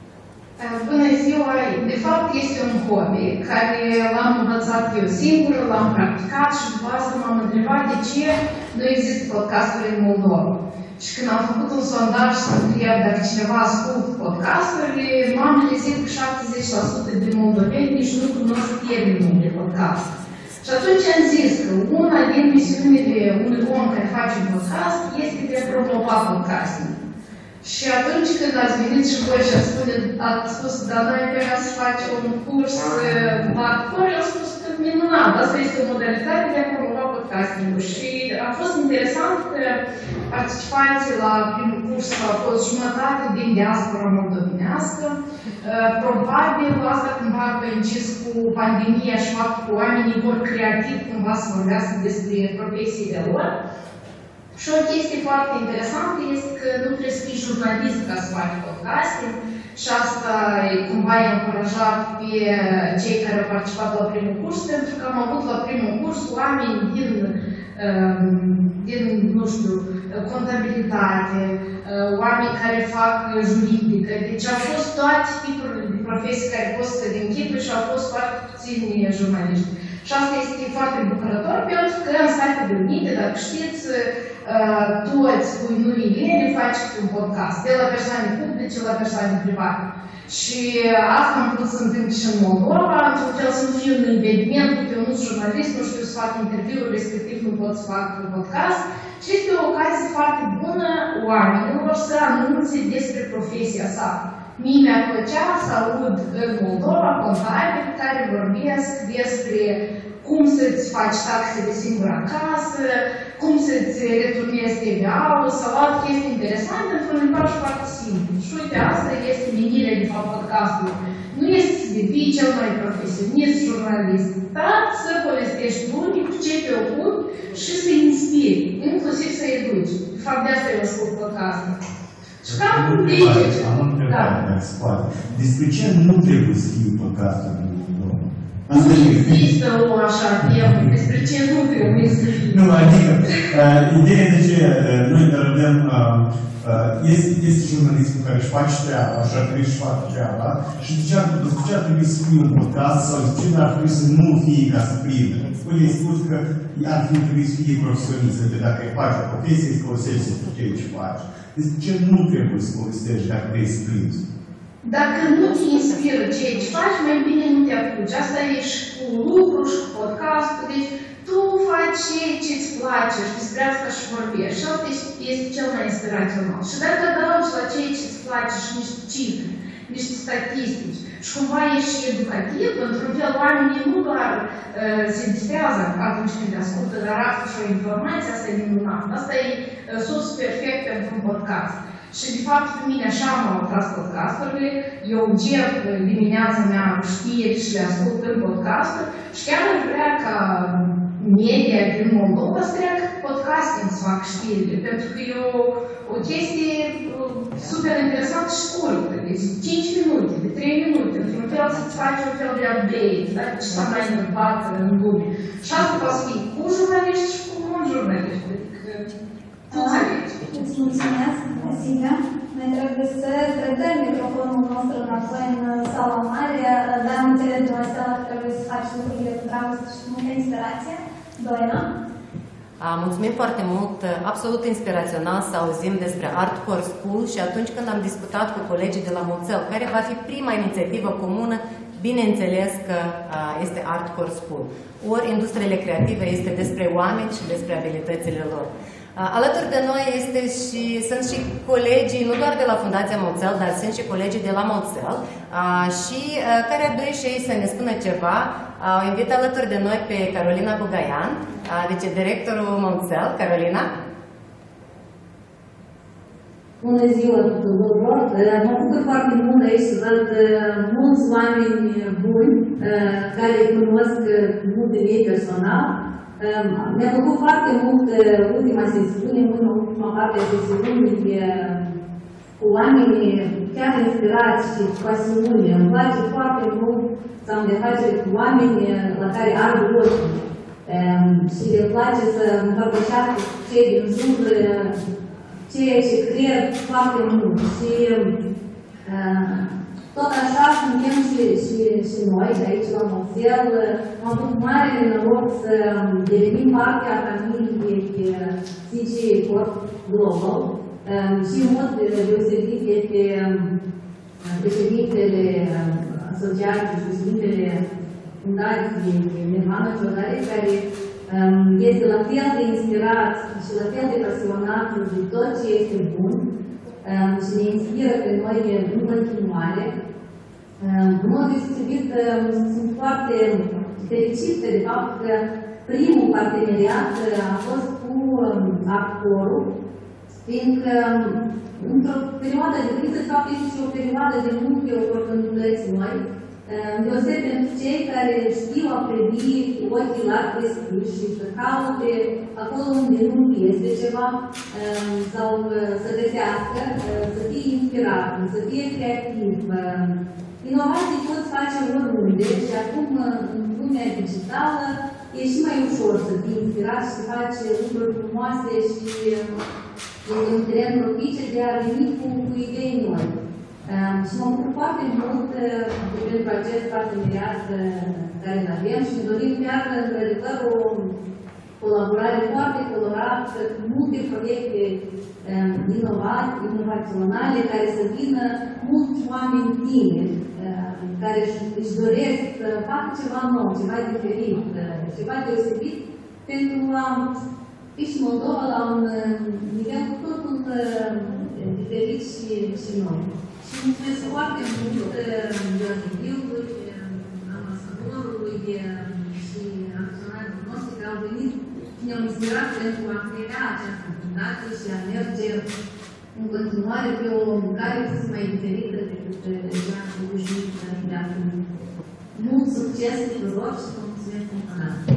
[SPEAKER 12] Bună ziua! De fapt, este un hobby care l-am învățat eu singură, l-am practicat și după asta m-am întrebat de ce nu există podcasturi în Moldova. Și când am făcut un sondaj să întreb dacă cineva ascultă podcasturile, mamele zic că 70% de moldoveni nici nu cunosc termenul de podcast. Și atunci am zis că una din misiunile unui om care face un podcast este de a promova podcasting. Și atunci când ați venit și voi și ați spus, dar noi vreau să facem un curs la Artcore, eu am spus că minunat, asta este o modalitate de a promova podcasting-ul. Și a fost interesant că participanții la primul curs au fost jumătate din diaspora moldovenească. Probabil asta cumva a coincis cu pandemia și faptul că oamenii vor creativ cumva să vorbească despre profesiile lor. Și o chestie foarte interesantă este că nu trebuie să fii jurnalist ca să faci podcasting și asta cumva i-a încurajat pe cei care au participat la primul curs, pentru că am avut la primul curs oameni din nu știu, contabilitate, oameni care fac juridică, deci au fost toate tipurile de profesii care pot să te închipui și au fost foarte puțini jurnaliști. Și asta este foarte bucurător, pentru că în Statele Unite, dacă știți, toți cu numele faci un podcast, de la persoane publice la persoane private. Și asta am putut să întâmple și în Moldova, într-un fel să nu fie un impediment, că eu nu sunt jurnalist, nu știu să fac interviuri, respectiv nu pot să fac un podcast. Și este o ocazie foarte bună oamenilor să anunțe despre profesia sa. Mie mi-ar plăcea să aud în Moldova contabili care vorbesc despre cum să-ți faci taxele singur acasă, cum să-ți returnezi TVA-ul sau alte chestii interesante într-un limbaj foarte simplu. Și uite, asta este menirea de fapt podcastului. Nu este să devii cel mai profesionist jurnalist, dar să povestești lumii cu ce te ocupi și să inspiri, inclusiv să educi. De fapt, de asta eu ascult podcastul. Și cam de aici.
[SPEAKER 9] Am o întrebare, dacă se poate. Despre ce nu trebuie să fie podcastul din Moldova?
[SPEAKER 12] Nu există o așa temă despre ce nu trebuie să fie.
[SPEAKER 9] Nu, adică, ideea de ce noi avem, este jurnalismul care își face treaba, așa trebuie să-și facă treaba, și de ce ar trebui să fie un podcast sau de ce ar trebui să nu fie ca să prindă? Păi ai spus că ar trebui să fie profesionist, că dacă îi faci o profesie, îți folosești pentru ce faci. Deci ce nu trebuie să povestești dacă vrei să prinzi?
[SPEAKER 12] Dacă nu te inspiră ceea ce faci, mai bine nu te apuci. Asta e și cu lucru, și cu podcastul. Deci tu faci ceea ce îți place și despre asta și vorbești. Și asta este cel mai inspirațional. Și dacă adaugi la ceea ce îți place și niște cifre, niște statistici și cumva e și educativ, într-un fel oamenii nu doar se distrează atunci când ascultă, dar află și o informație, asta e minunat. Asta e sus perfect pentru un podcast. Și de fapt pe mine așa m-au atras podcasturile, eu încep dimineața mea cu știri și le ascult în podcasturi și chiar aș vrea ca media din Moldova să treacă podcasting să fac știrile, pentru că e o chestie super interesantă și scurtă, deci 5 minute, de 3 minute, într-un fel să-ți faci un fel de update, da? Ce s-a mai întâmplat în lume. Și asta poate fi cu jurnaliști și cu non-jurnaliști, adică tu înțelegi.
[SPEAKER 8] Îți mulțumesc, Silvia. Noi trebuie să predăm microfonul nostru înapoi în sala mare, dar am înțeles de mai seama că trebuie să faci lucrurile cu dragoste și cu multă inspirație. Doina?
[SPEAKER 1] Mulțumim foarte mult, absolut inspirațional să auzim despre Artcore School și atunci când am discutat cu colegii de la Moțel, care va fi prima inițiativă comună, bineînțeles că este Artcore School. Ori industriile creative este despre oameni și despre abilitățile lor. Alături de noi sunt și colegii, nu doar de la Fundația Moțel, dar sunt și colegii de la Moțel și care ar dori și ei să ne spună ceva. O invit alături de noi pe Carolina Bugaian, vicedirectorul Moțel. Carolina?
[SPEAKER 13] Bună ziua tuturor! Mă bucur foarte mult aici să văd mulți oameni buni care îi cunosc mult de mie personal. Mi-a plăcut foarte mult ultima sesiune, ultima parte a sesiunii cu oamenii chiar inspirați și cu pasiune. Îmi place foarte mult să am de face cu oameni la care ard ochii și îmi place să împărtășească cei din jur ceea ce cred foarte mult. Și tot așa suntem și noi de aici la Moțel. Am avut mare noroc să devenim parte a familiei CGI Corp Global și în mod deosebit este președintele asociației, președintele Fundației Nirvana Ciodare, care este la fel de inspirat și la fel de pasionat de tot ce este bun și ne inspiră pe noi în continuare. În mod deosebit, sunt foarte fericită de fapt că primul parteneriat a fost cu Artcore, fiindcă într-o perioadă de criză, de fapt, este și o perioadă de multe oportunități noi, deosebit pentru cei care știu a privi cu ochii larg deschiși și să caute acolo unde nu este ceva sau să găsească, să fie inspirat, să fie creativ. Inovații poți face oriunde și acum în lumea digitală e și mai ușor să fii inspirat și să faci lucruri frumoase și este un teren propice de a veni cu idei noi. Și mă bucur foarte mult pentru acest parteneriat care îl avem și ne dorim chiar într-adevăr o colaborare foarte colorată cu multe proiecte inovaționale care să vină mulți oameni tineri care își doresc să facă ceva nou, ceva diferit, ceva deosebit pentru a fi și Moldova la un nivel cu totul diferit și noi. Și mulțumesc foarte mult Ioanidiului, ambasadorului și acționarii noștri care au venit și ne-au inspirat pentru a crea această fundație și a merge în continuare pe o lucrare puțin mai diferită decât cea obișnuită de acum. Mult succes tuturor și vă mulțumesc încă o dată.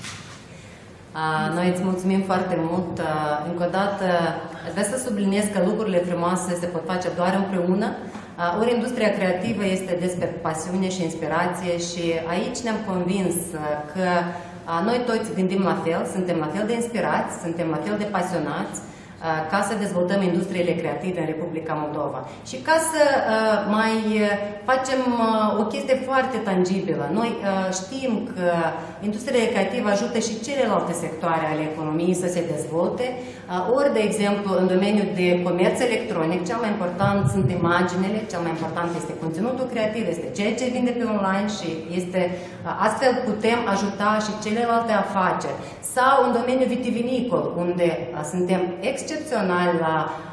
[SPEAKER 1] Noi îți mulțumim foarte mult. Încă o dată, vreau să subliniez că lucrurile frumoase se pot face doar împreună. Ori industria creativă este despre pasiune și inspirație și aici ne-am convins că noi toți gândim la fel, suntem la fel de inspirați, suntem la fel de pasionați ca să dezvoltăm industriile creative în Republica Moldova. Și ca să mai facem o chestie foarte tangibilă, noi știm că industriile creative ajută și celelalte sectoare ale economiei să se dezvolte, ori, de exemplu, în domeniul de comerț electronic, cel mai important sunt imaginele, cel mai important este conținutul creativ, este ceea ce vinde pe online și astfel putem ajuta și celelalte afaceri. Sau în domeniul vitivinicol, unde suntem excepționali la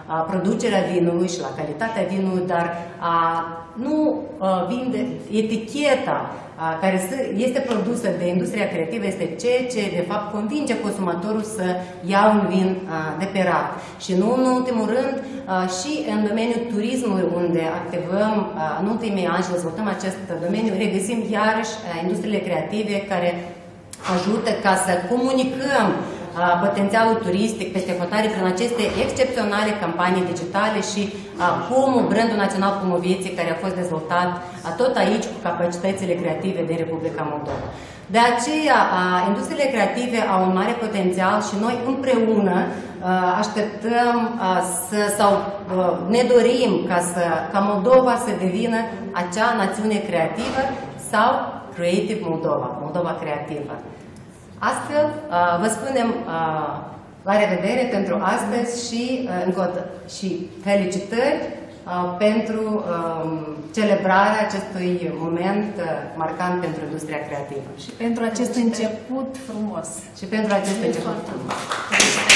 [SPEAKER 1] producerea vinului și la calitatea vinului, dar nu vinde eticheta care este produsă de industria creativă, este ceea ce de fapt convinge consumatorul să ia un vin de pe raft. Și nu în ultimul rând, și în domeniul turismului, unde activăm în ultimii ani și dezvoltăm acest domeniu, regăsim iarăși industriile creative care ajută ca să comunicăm potențialul turistic peste hotare prin aceste excepționale campanii digitale și POM-ul, brandul național POM-ul vieții, care a fost dezvoltat tot aici cu capacitățile creative din Republica Moldova. De aceea, industriile creative au un mare potențial și noi împreună așteptăm sau ne dorim ca Moldova să devină acea națiune creativă sau Creative Moldova, Moldova creativă. Astfel, vă spunem la revedere pentru astăzi și felicitări pentru celebrarea acestui moment marcant pentru industria creativă.
[SPEAKER 7] Și pentru acest început frumos.
[SPEAKER 1] Și pentru acest început frumos.